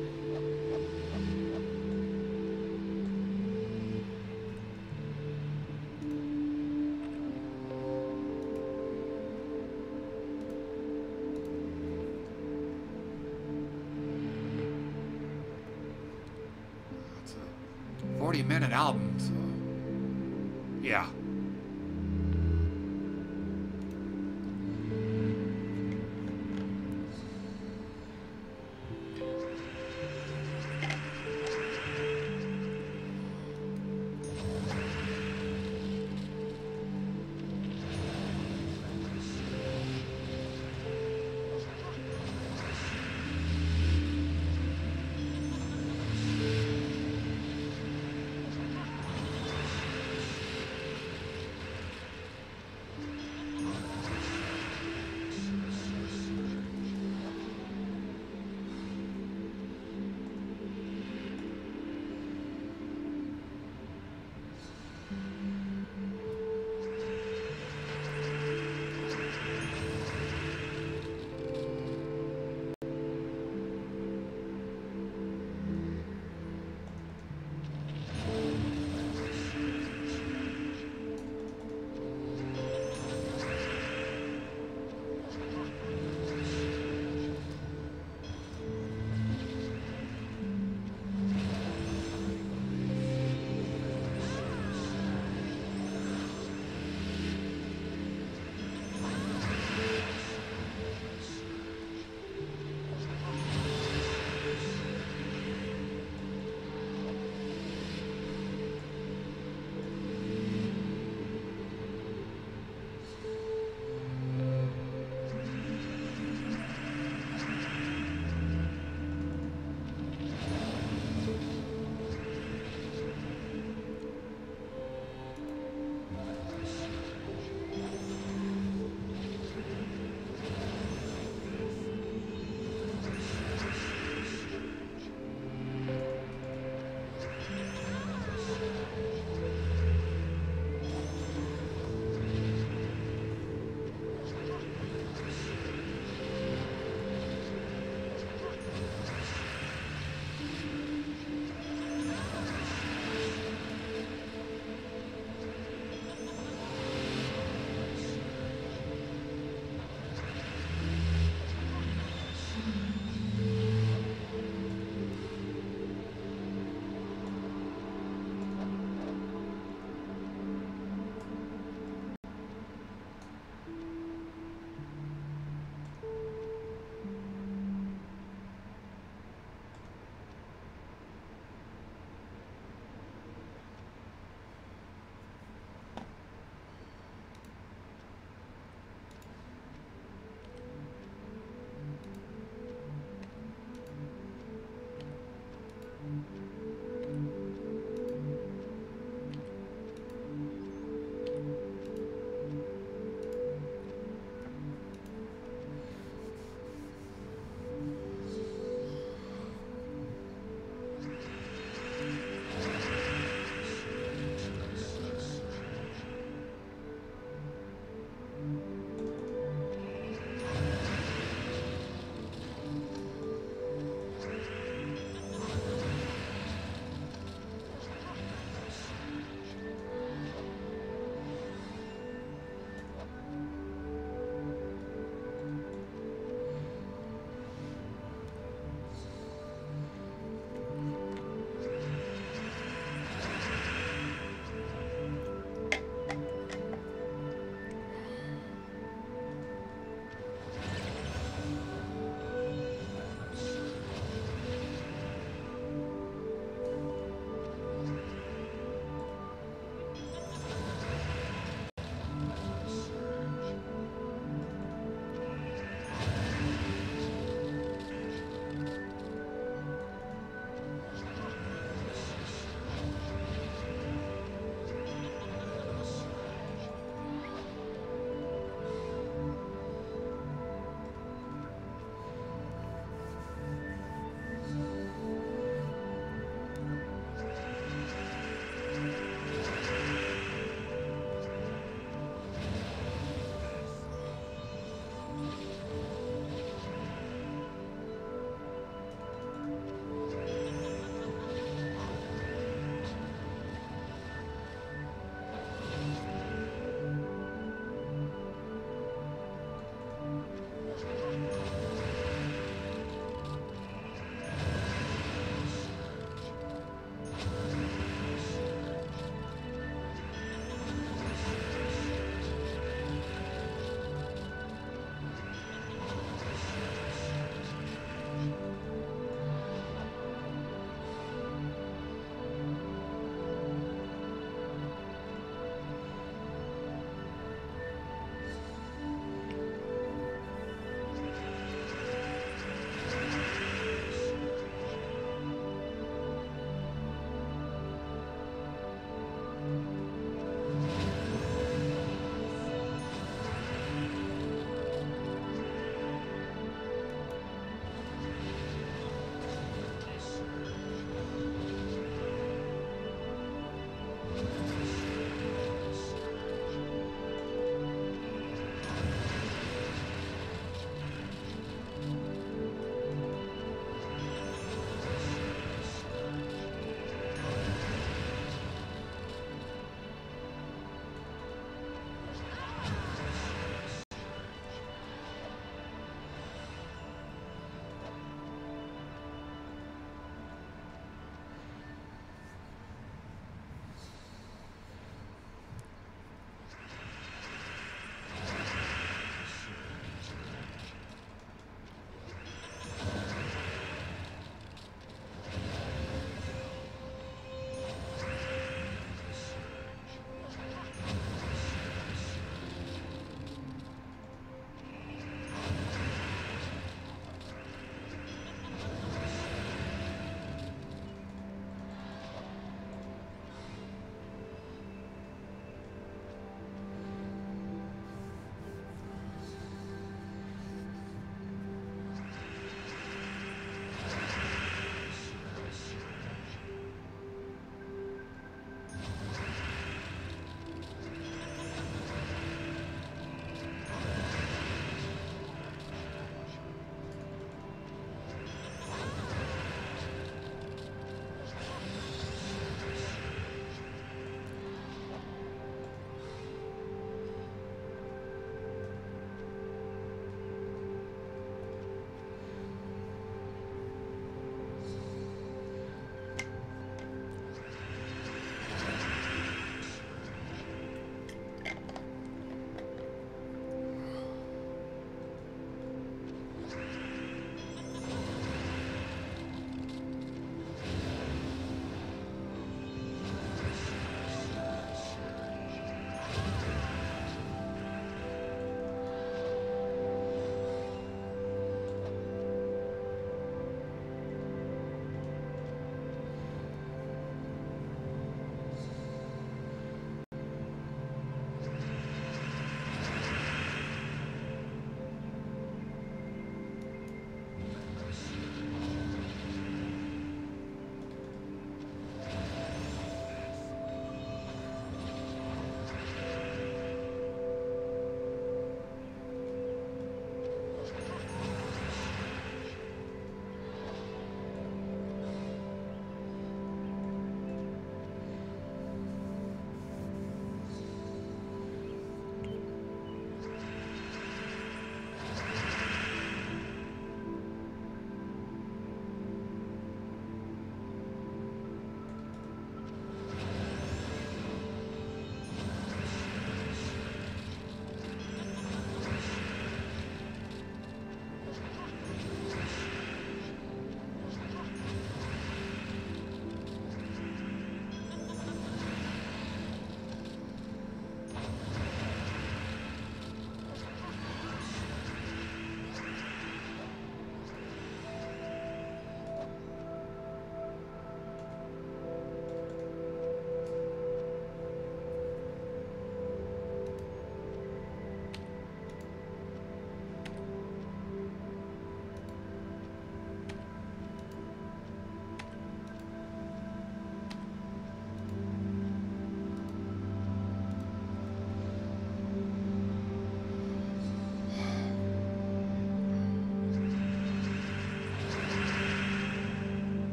It's a 40-minute album, so yeah.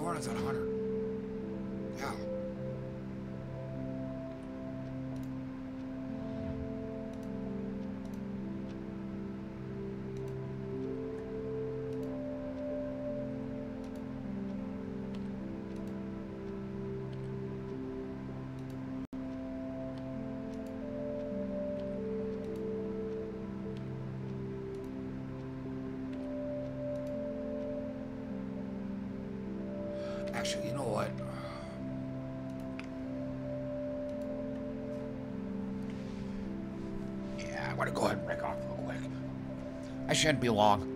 corn is at 100. Yeah. Actually, you know what? Yeah, I'm gonna go ahead and break off real quick. I shouldn't be long.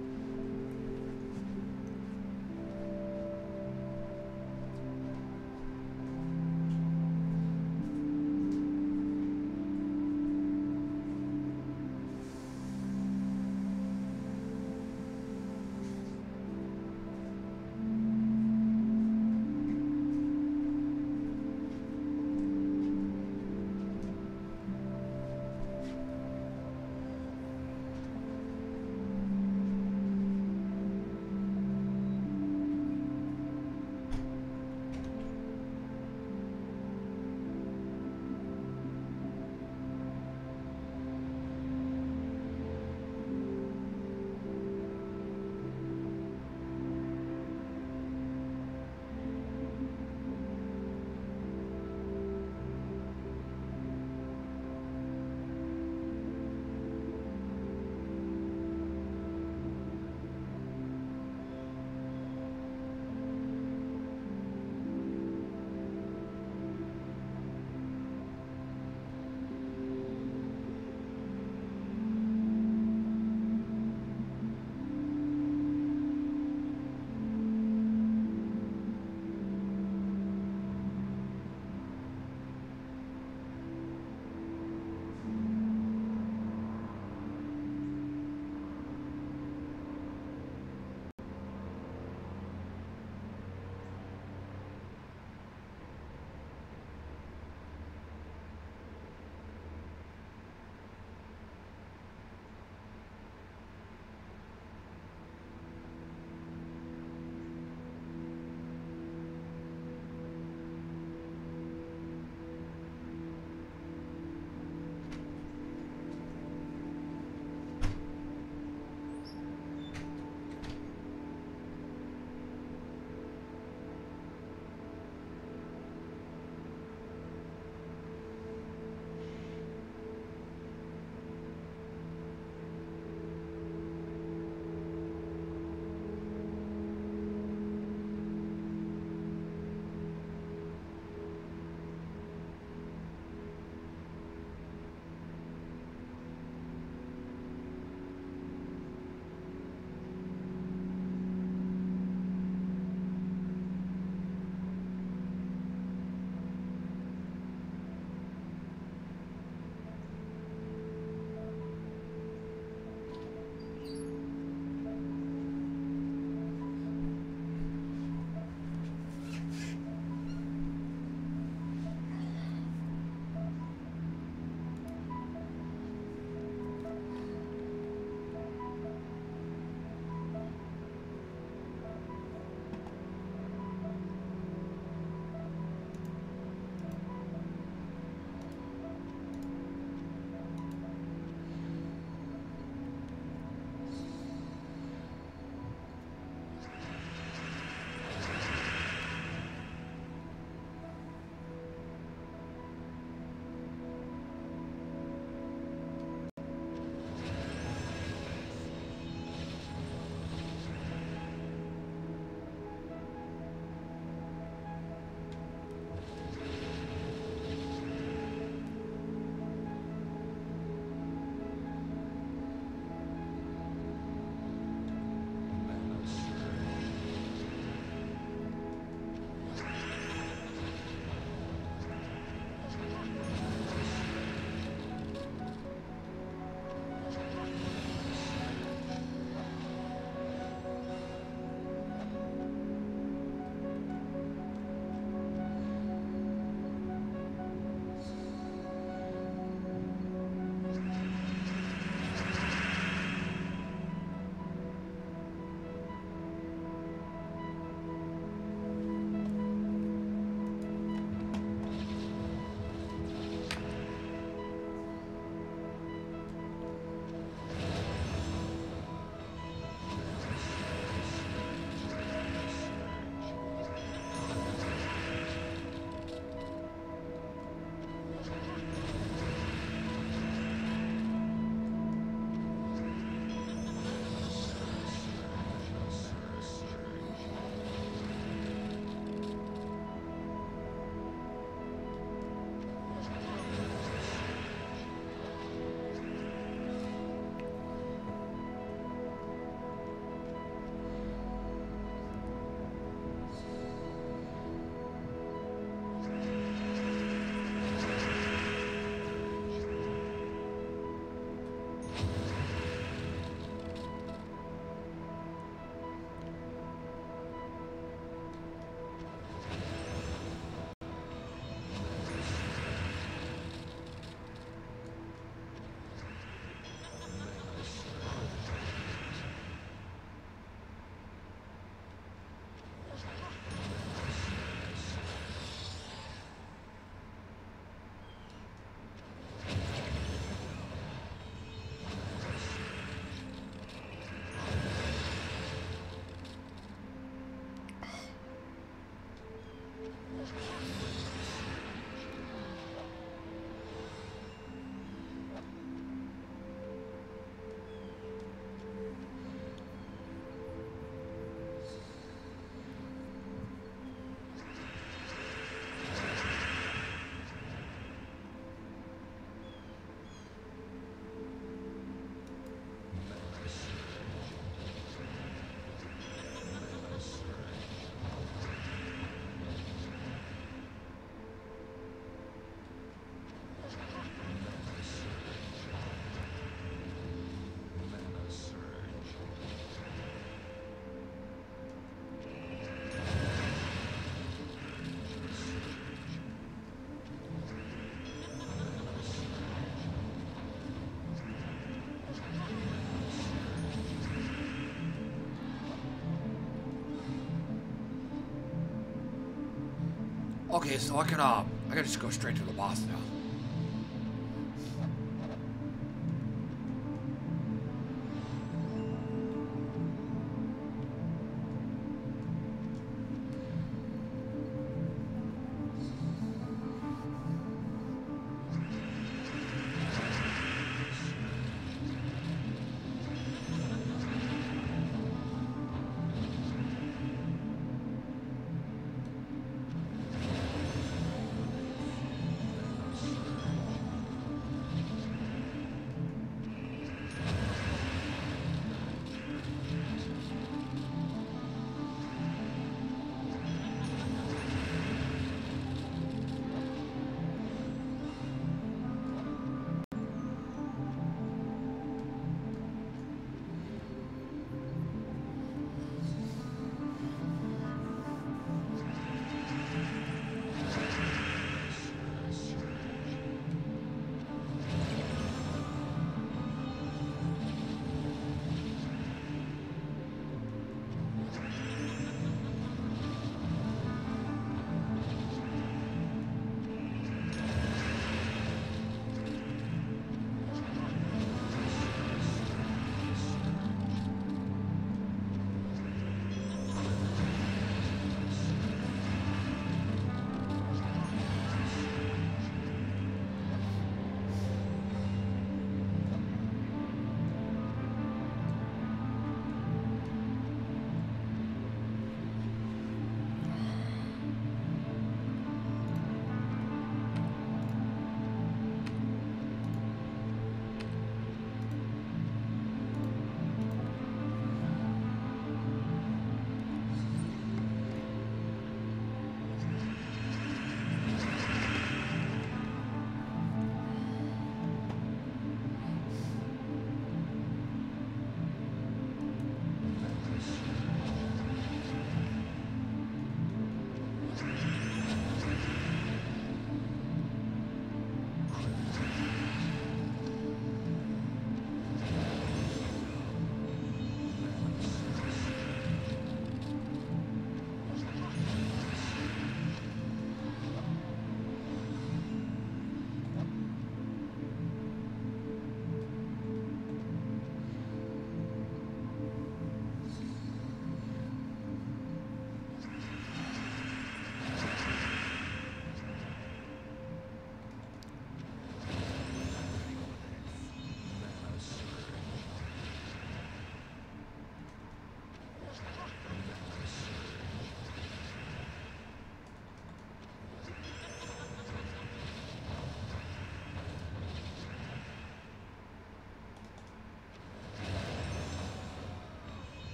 Okay, so I can just go straight to the boss now.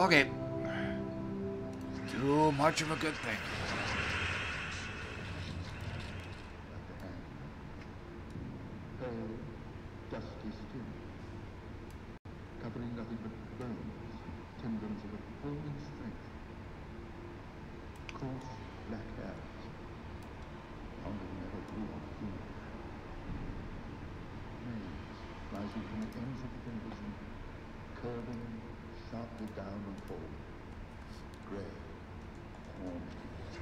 Okay. Too much of a good thing. Pale, dusty skin, covering nothing but bones, tendons of appalling strength, coarse black hairs, longer than ever grew on a human. Nails rising from the ends of the fingers and curving sharply down and forward, grey, horny.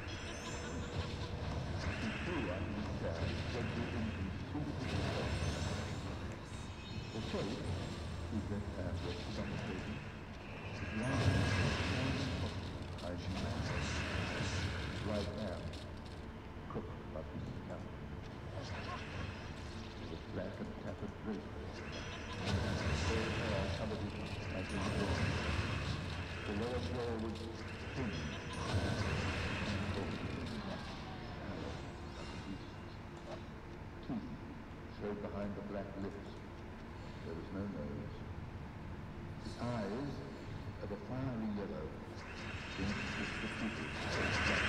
He threw out of his chair and spread the inconceivable disgust. The shape, whose left hand rested on the table, was lying in a shining pocket as she lay. His right hand crooked above his scalp. It was black and tattered drapery. His hair covered it like his hair. The lower jaw was thin and bony. Teeth showed behind the black lips. There was no nose. His eyes, of a fiery yellow, seemed to the pupils so black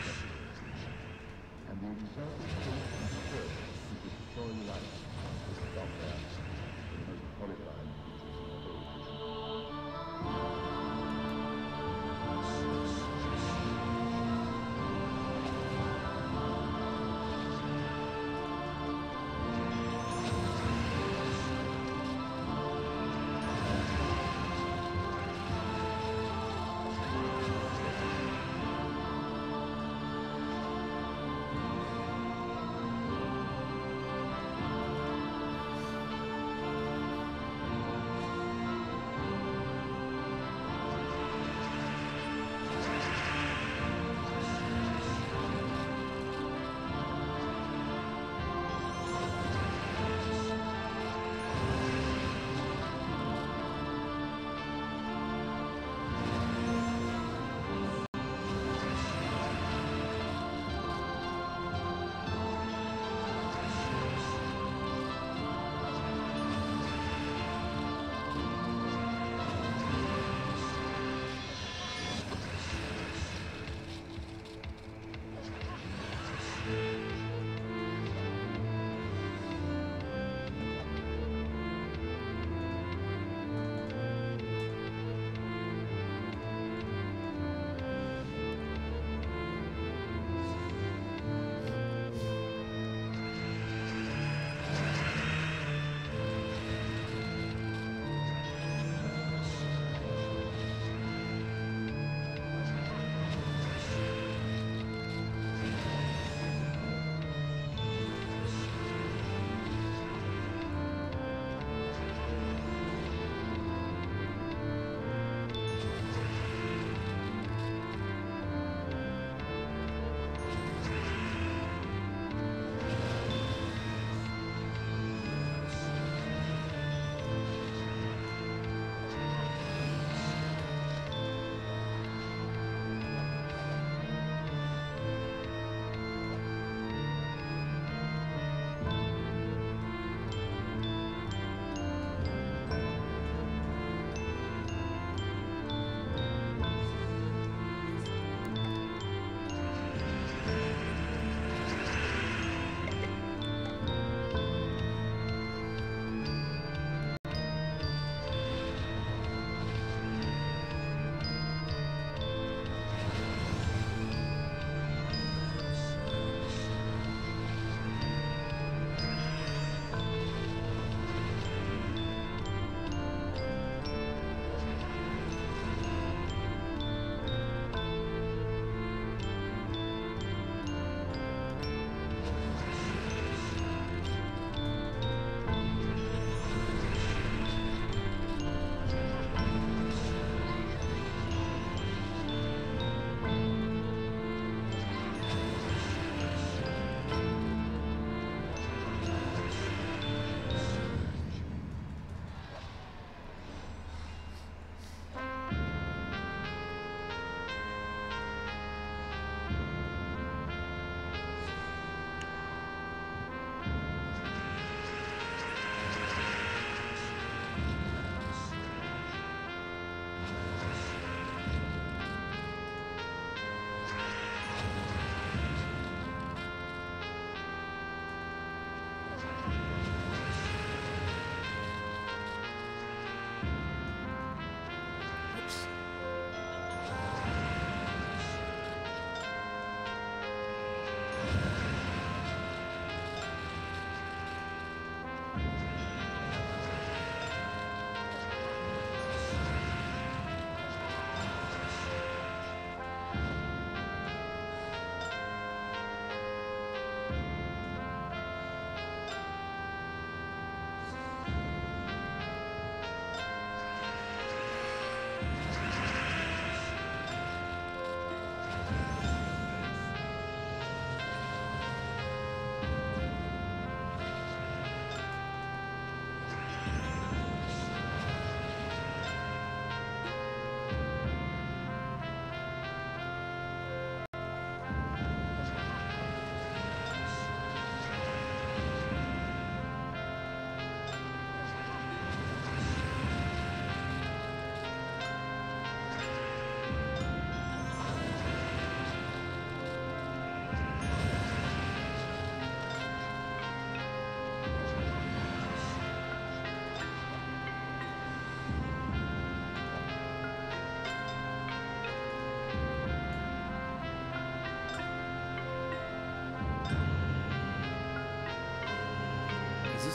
and the exultant face and skirt which would destroy life was stopped out the most horrifying features in the whole vision.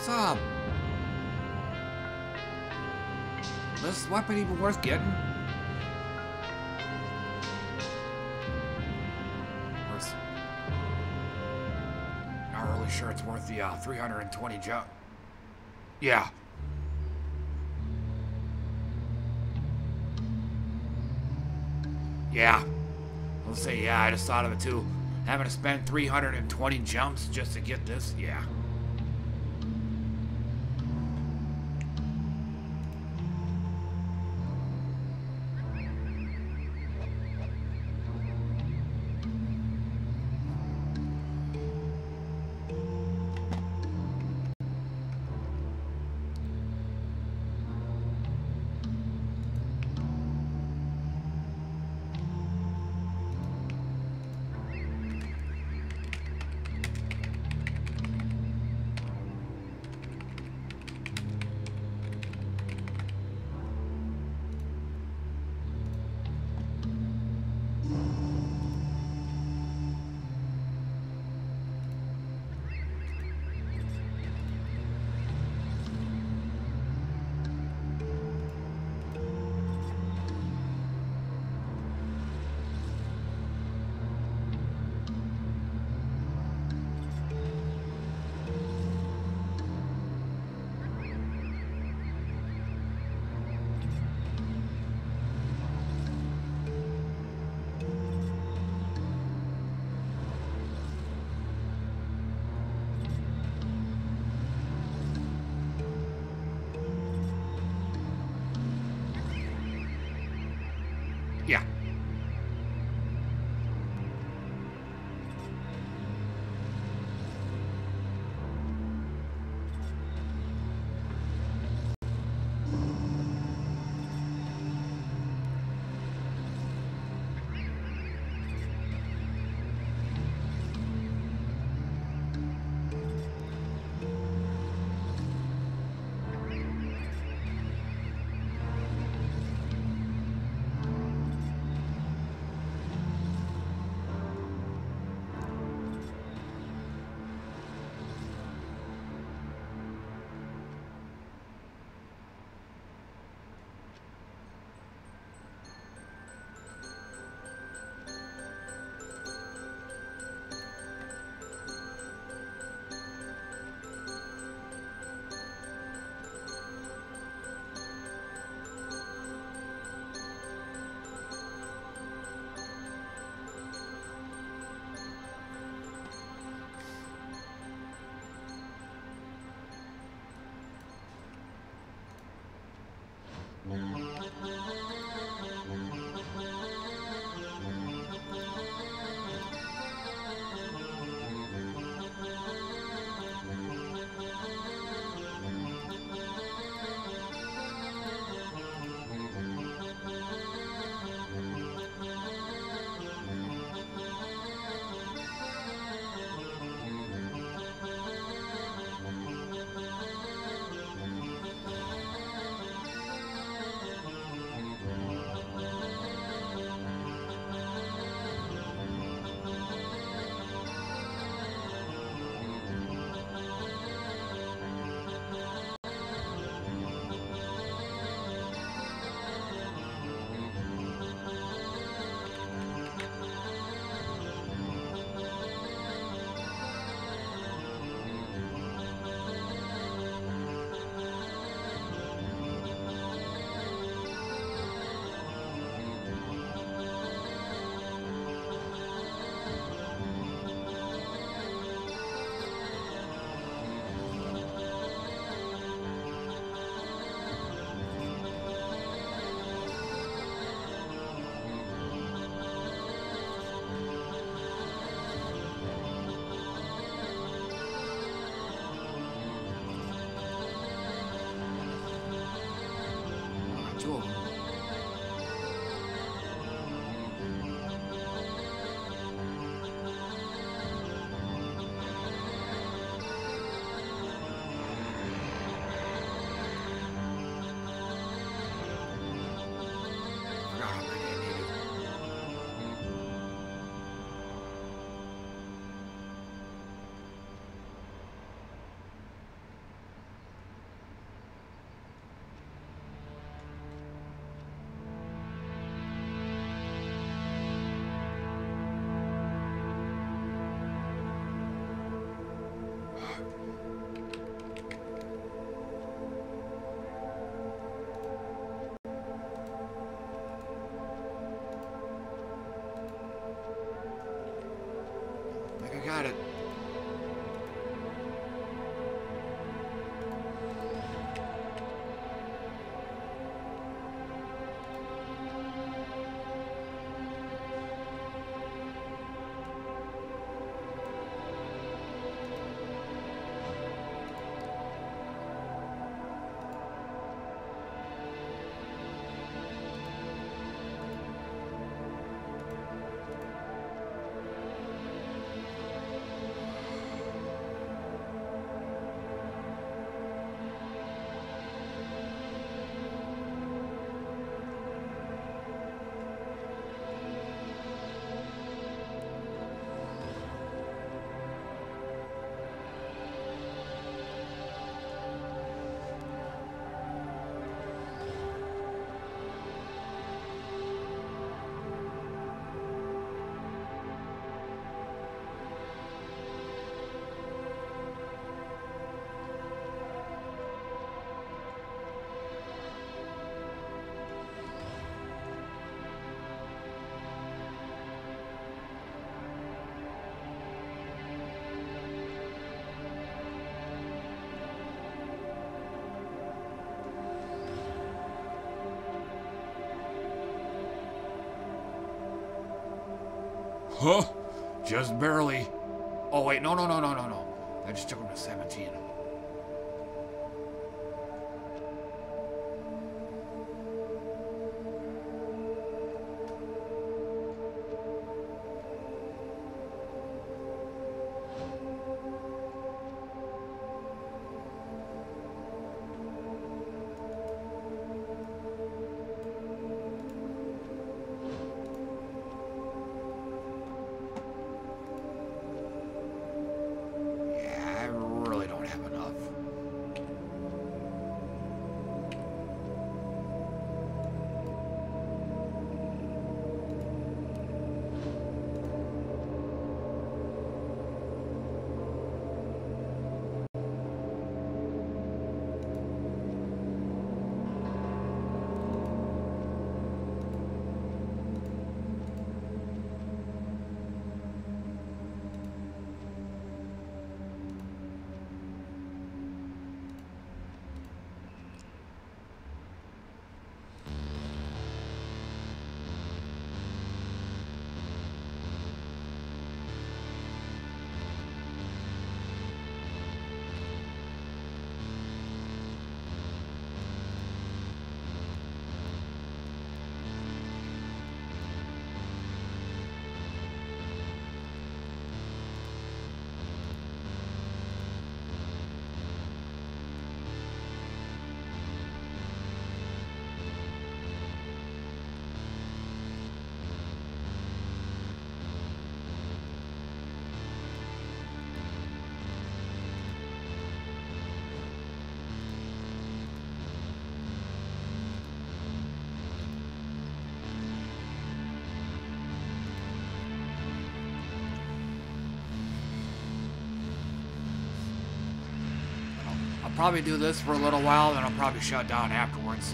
this weapon even worth getting? Not really sure it's worth the 320 jump. Yeah. Yeah. I'll say, yeah, I just thought of it too. Having to spend 320 jumps just to get this, yeah. Yeah. Two of them. Forgot how many I needed. Huh? Just barely. Oh, wait. No. I just took him to 17. Yeah, I really don't have enough. I'll probably do this for a little while, then I'll probably shut down afterwards.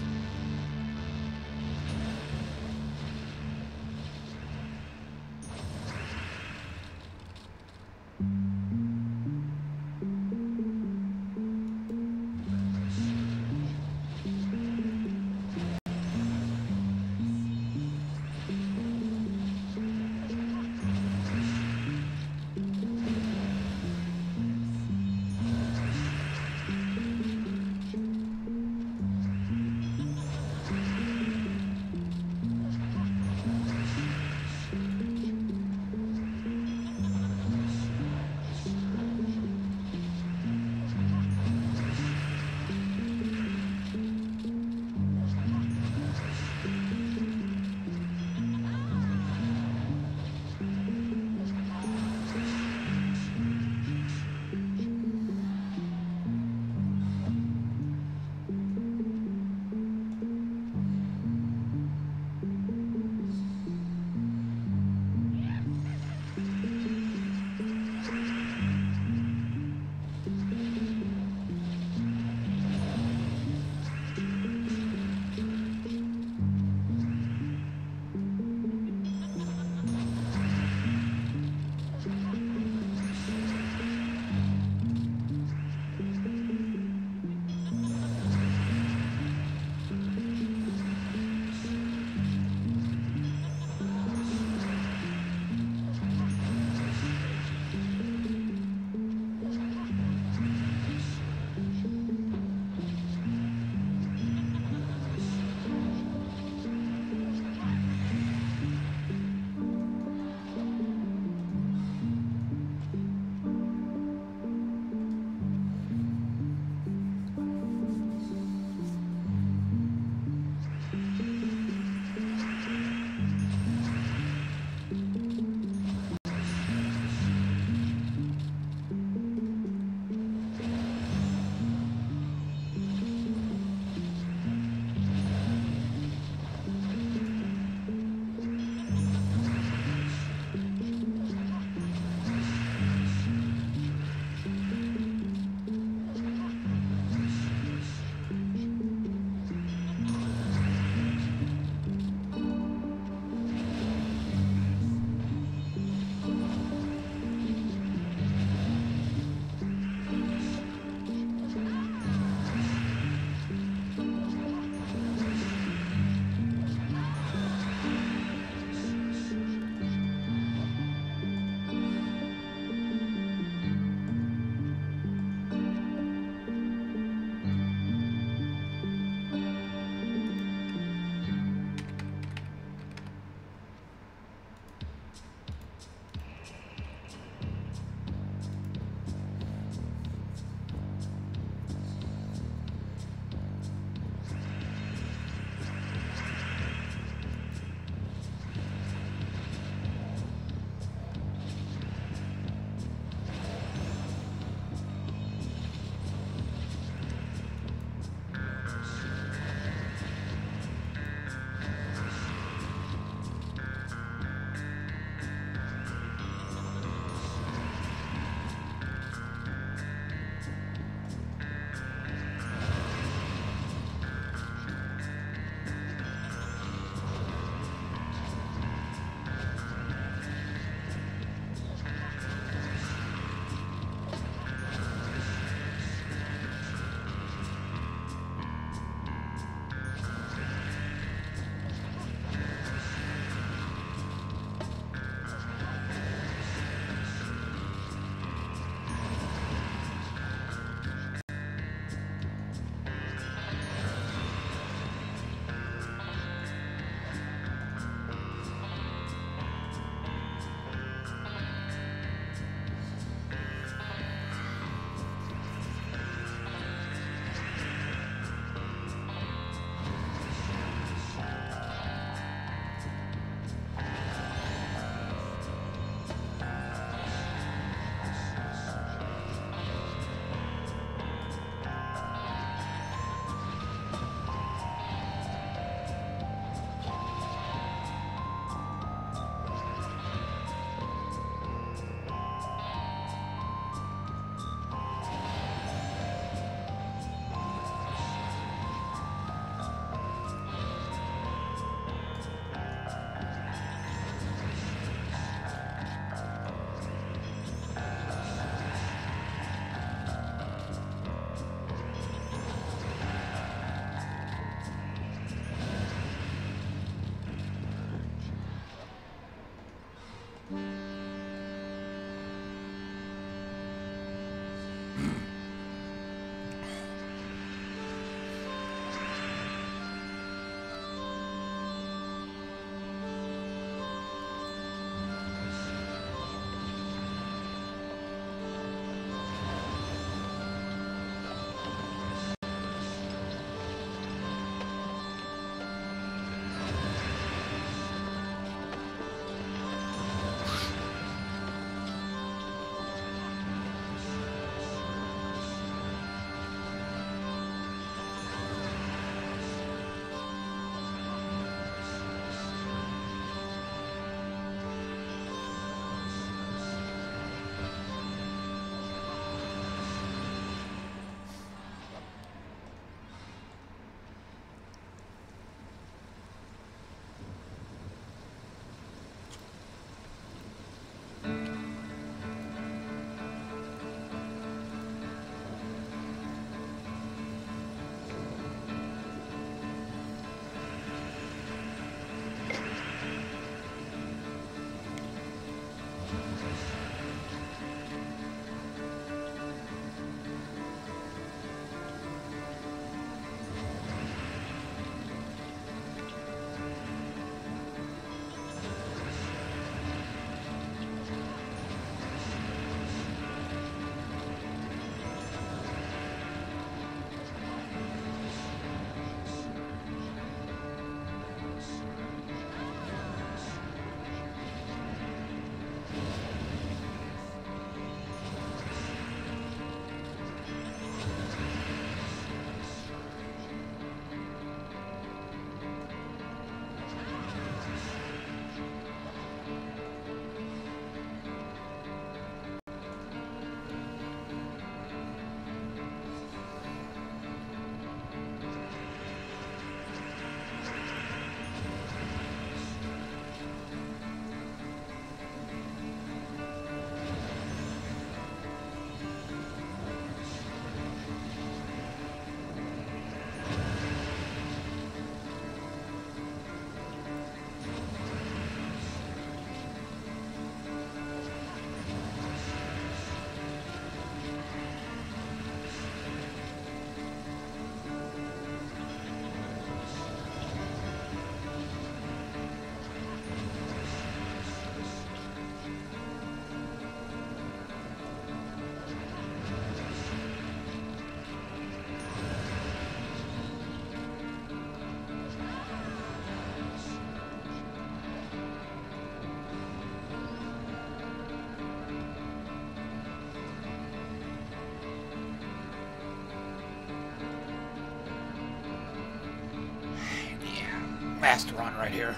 master run right here.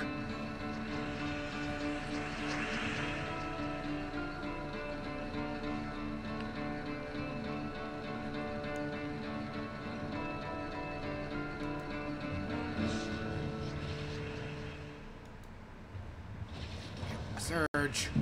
Surge.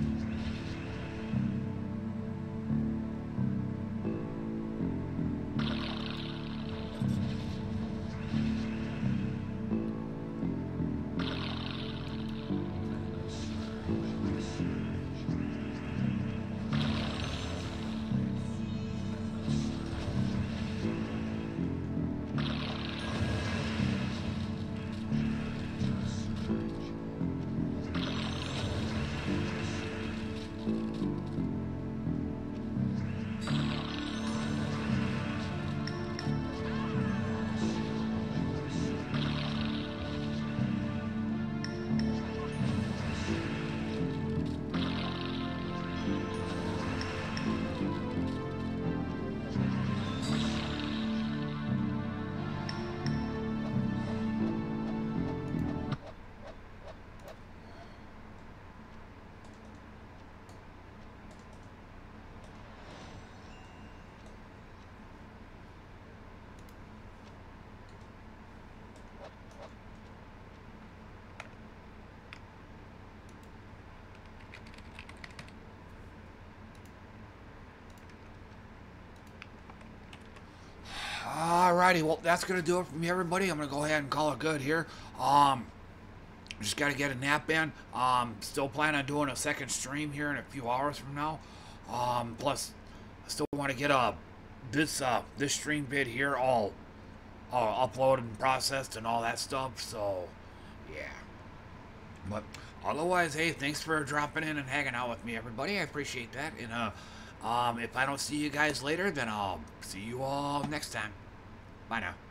Alrighty, well, that's going to do it for me, everybody. I'm going to go ahead and call it good here. Just got to get a nap in. Still plan on doing a second stream here in a few hours from now. Plus, I still want to get this stream vid here all uploaded and processed and all that stuff. So, yeah. But otherwise, hey, thanks for dropping in and hanging out with me, everybody. I appreciate that. And if I don't see you guys later, then I'll see you all next time. Bye now.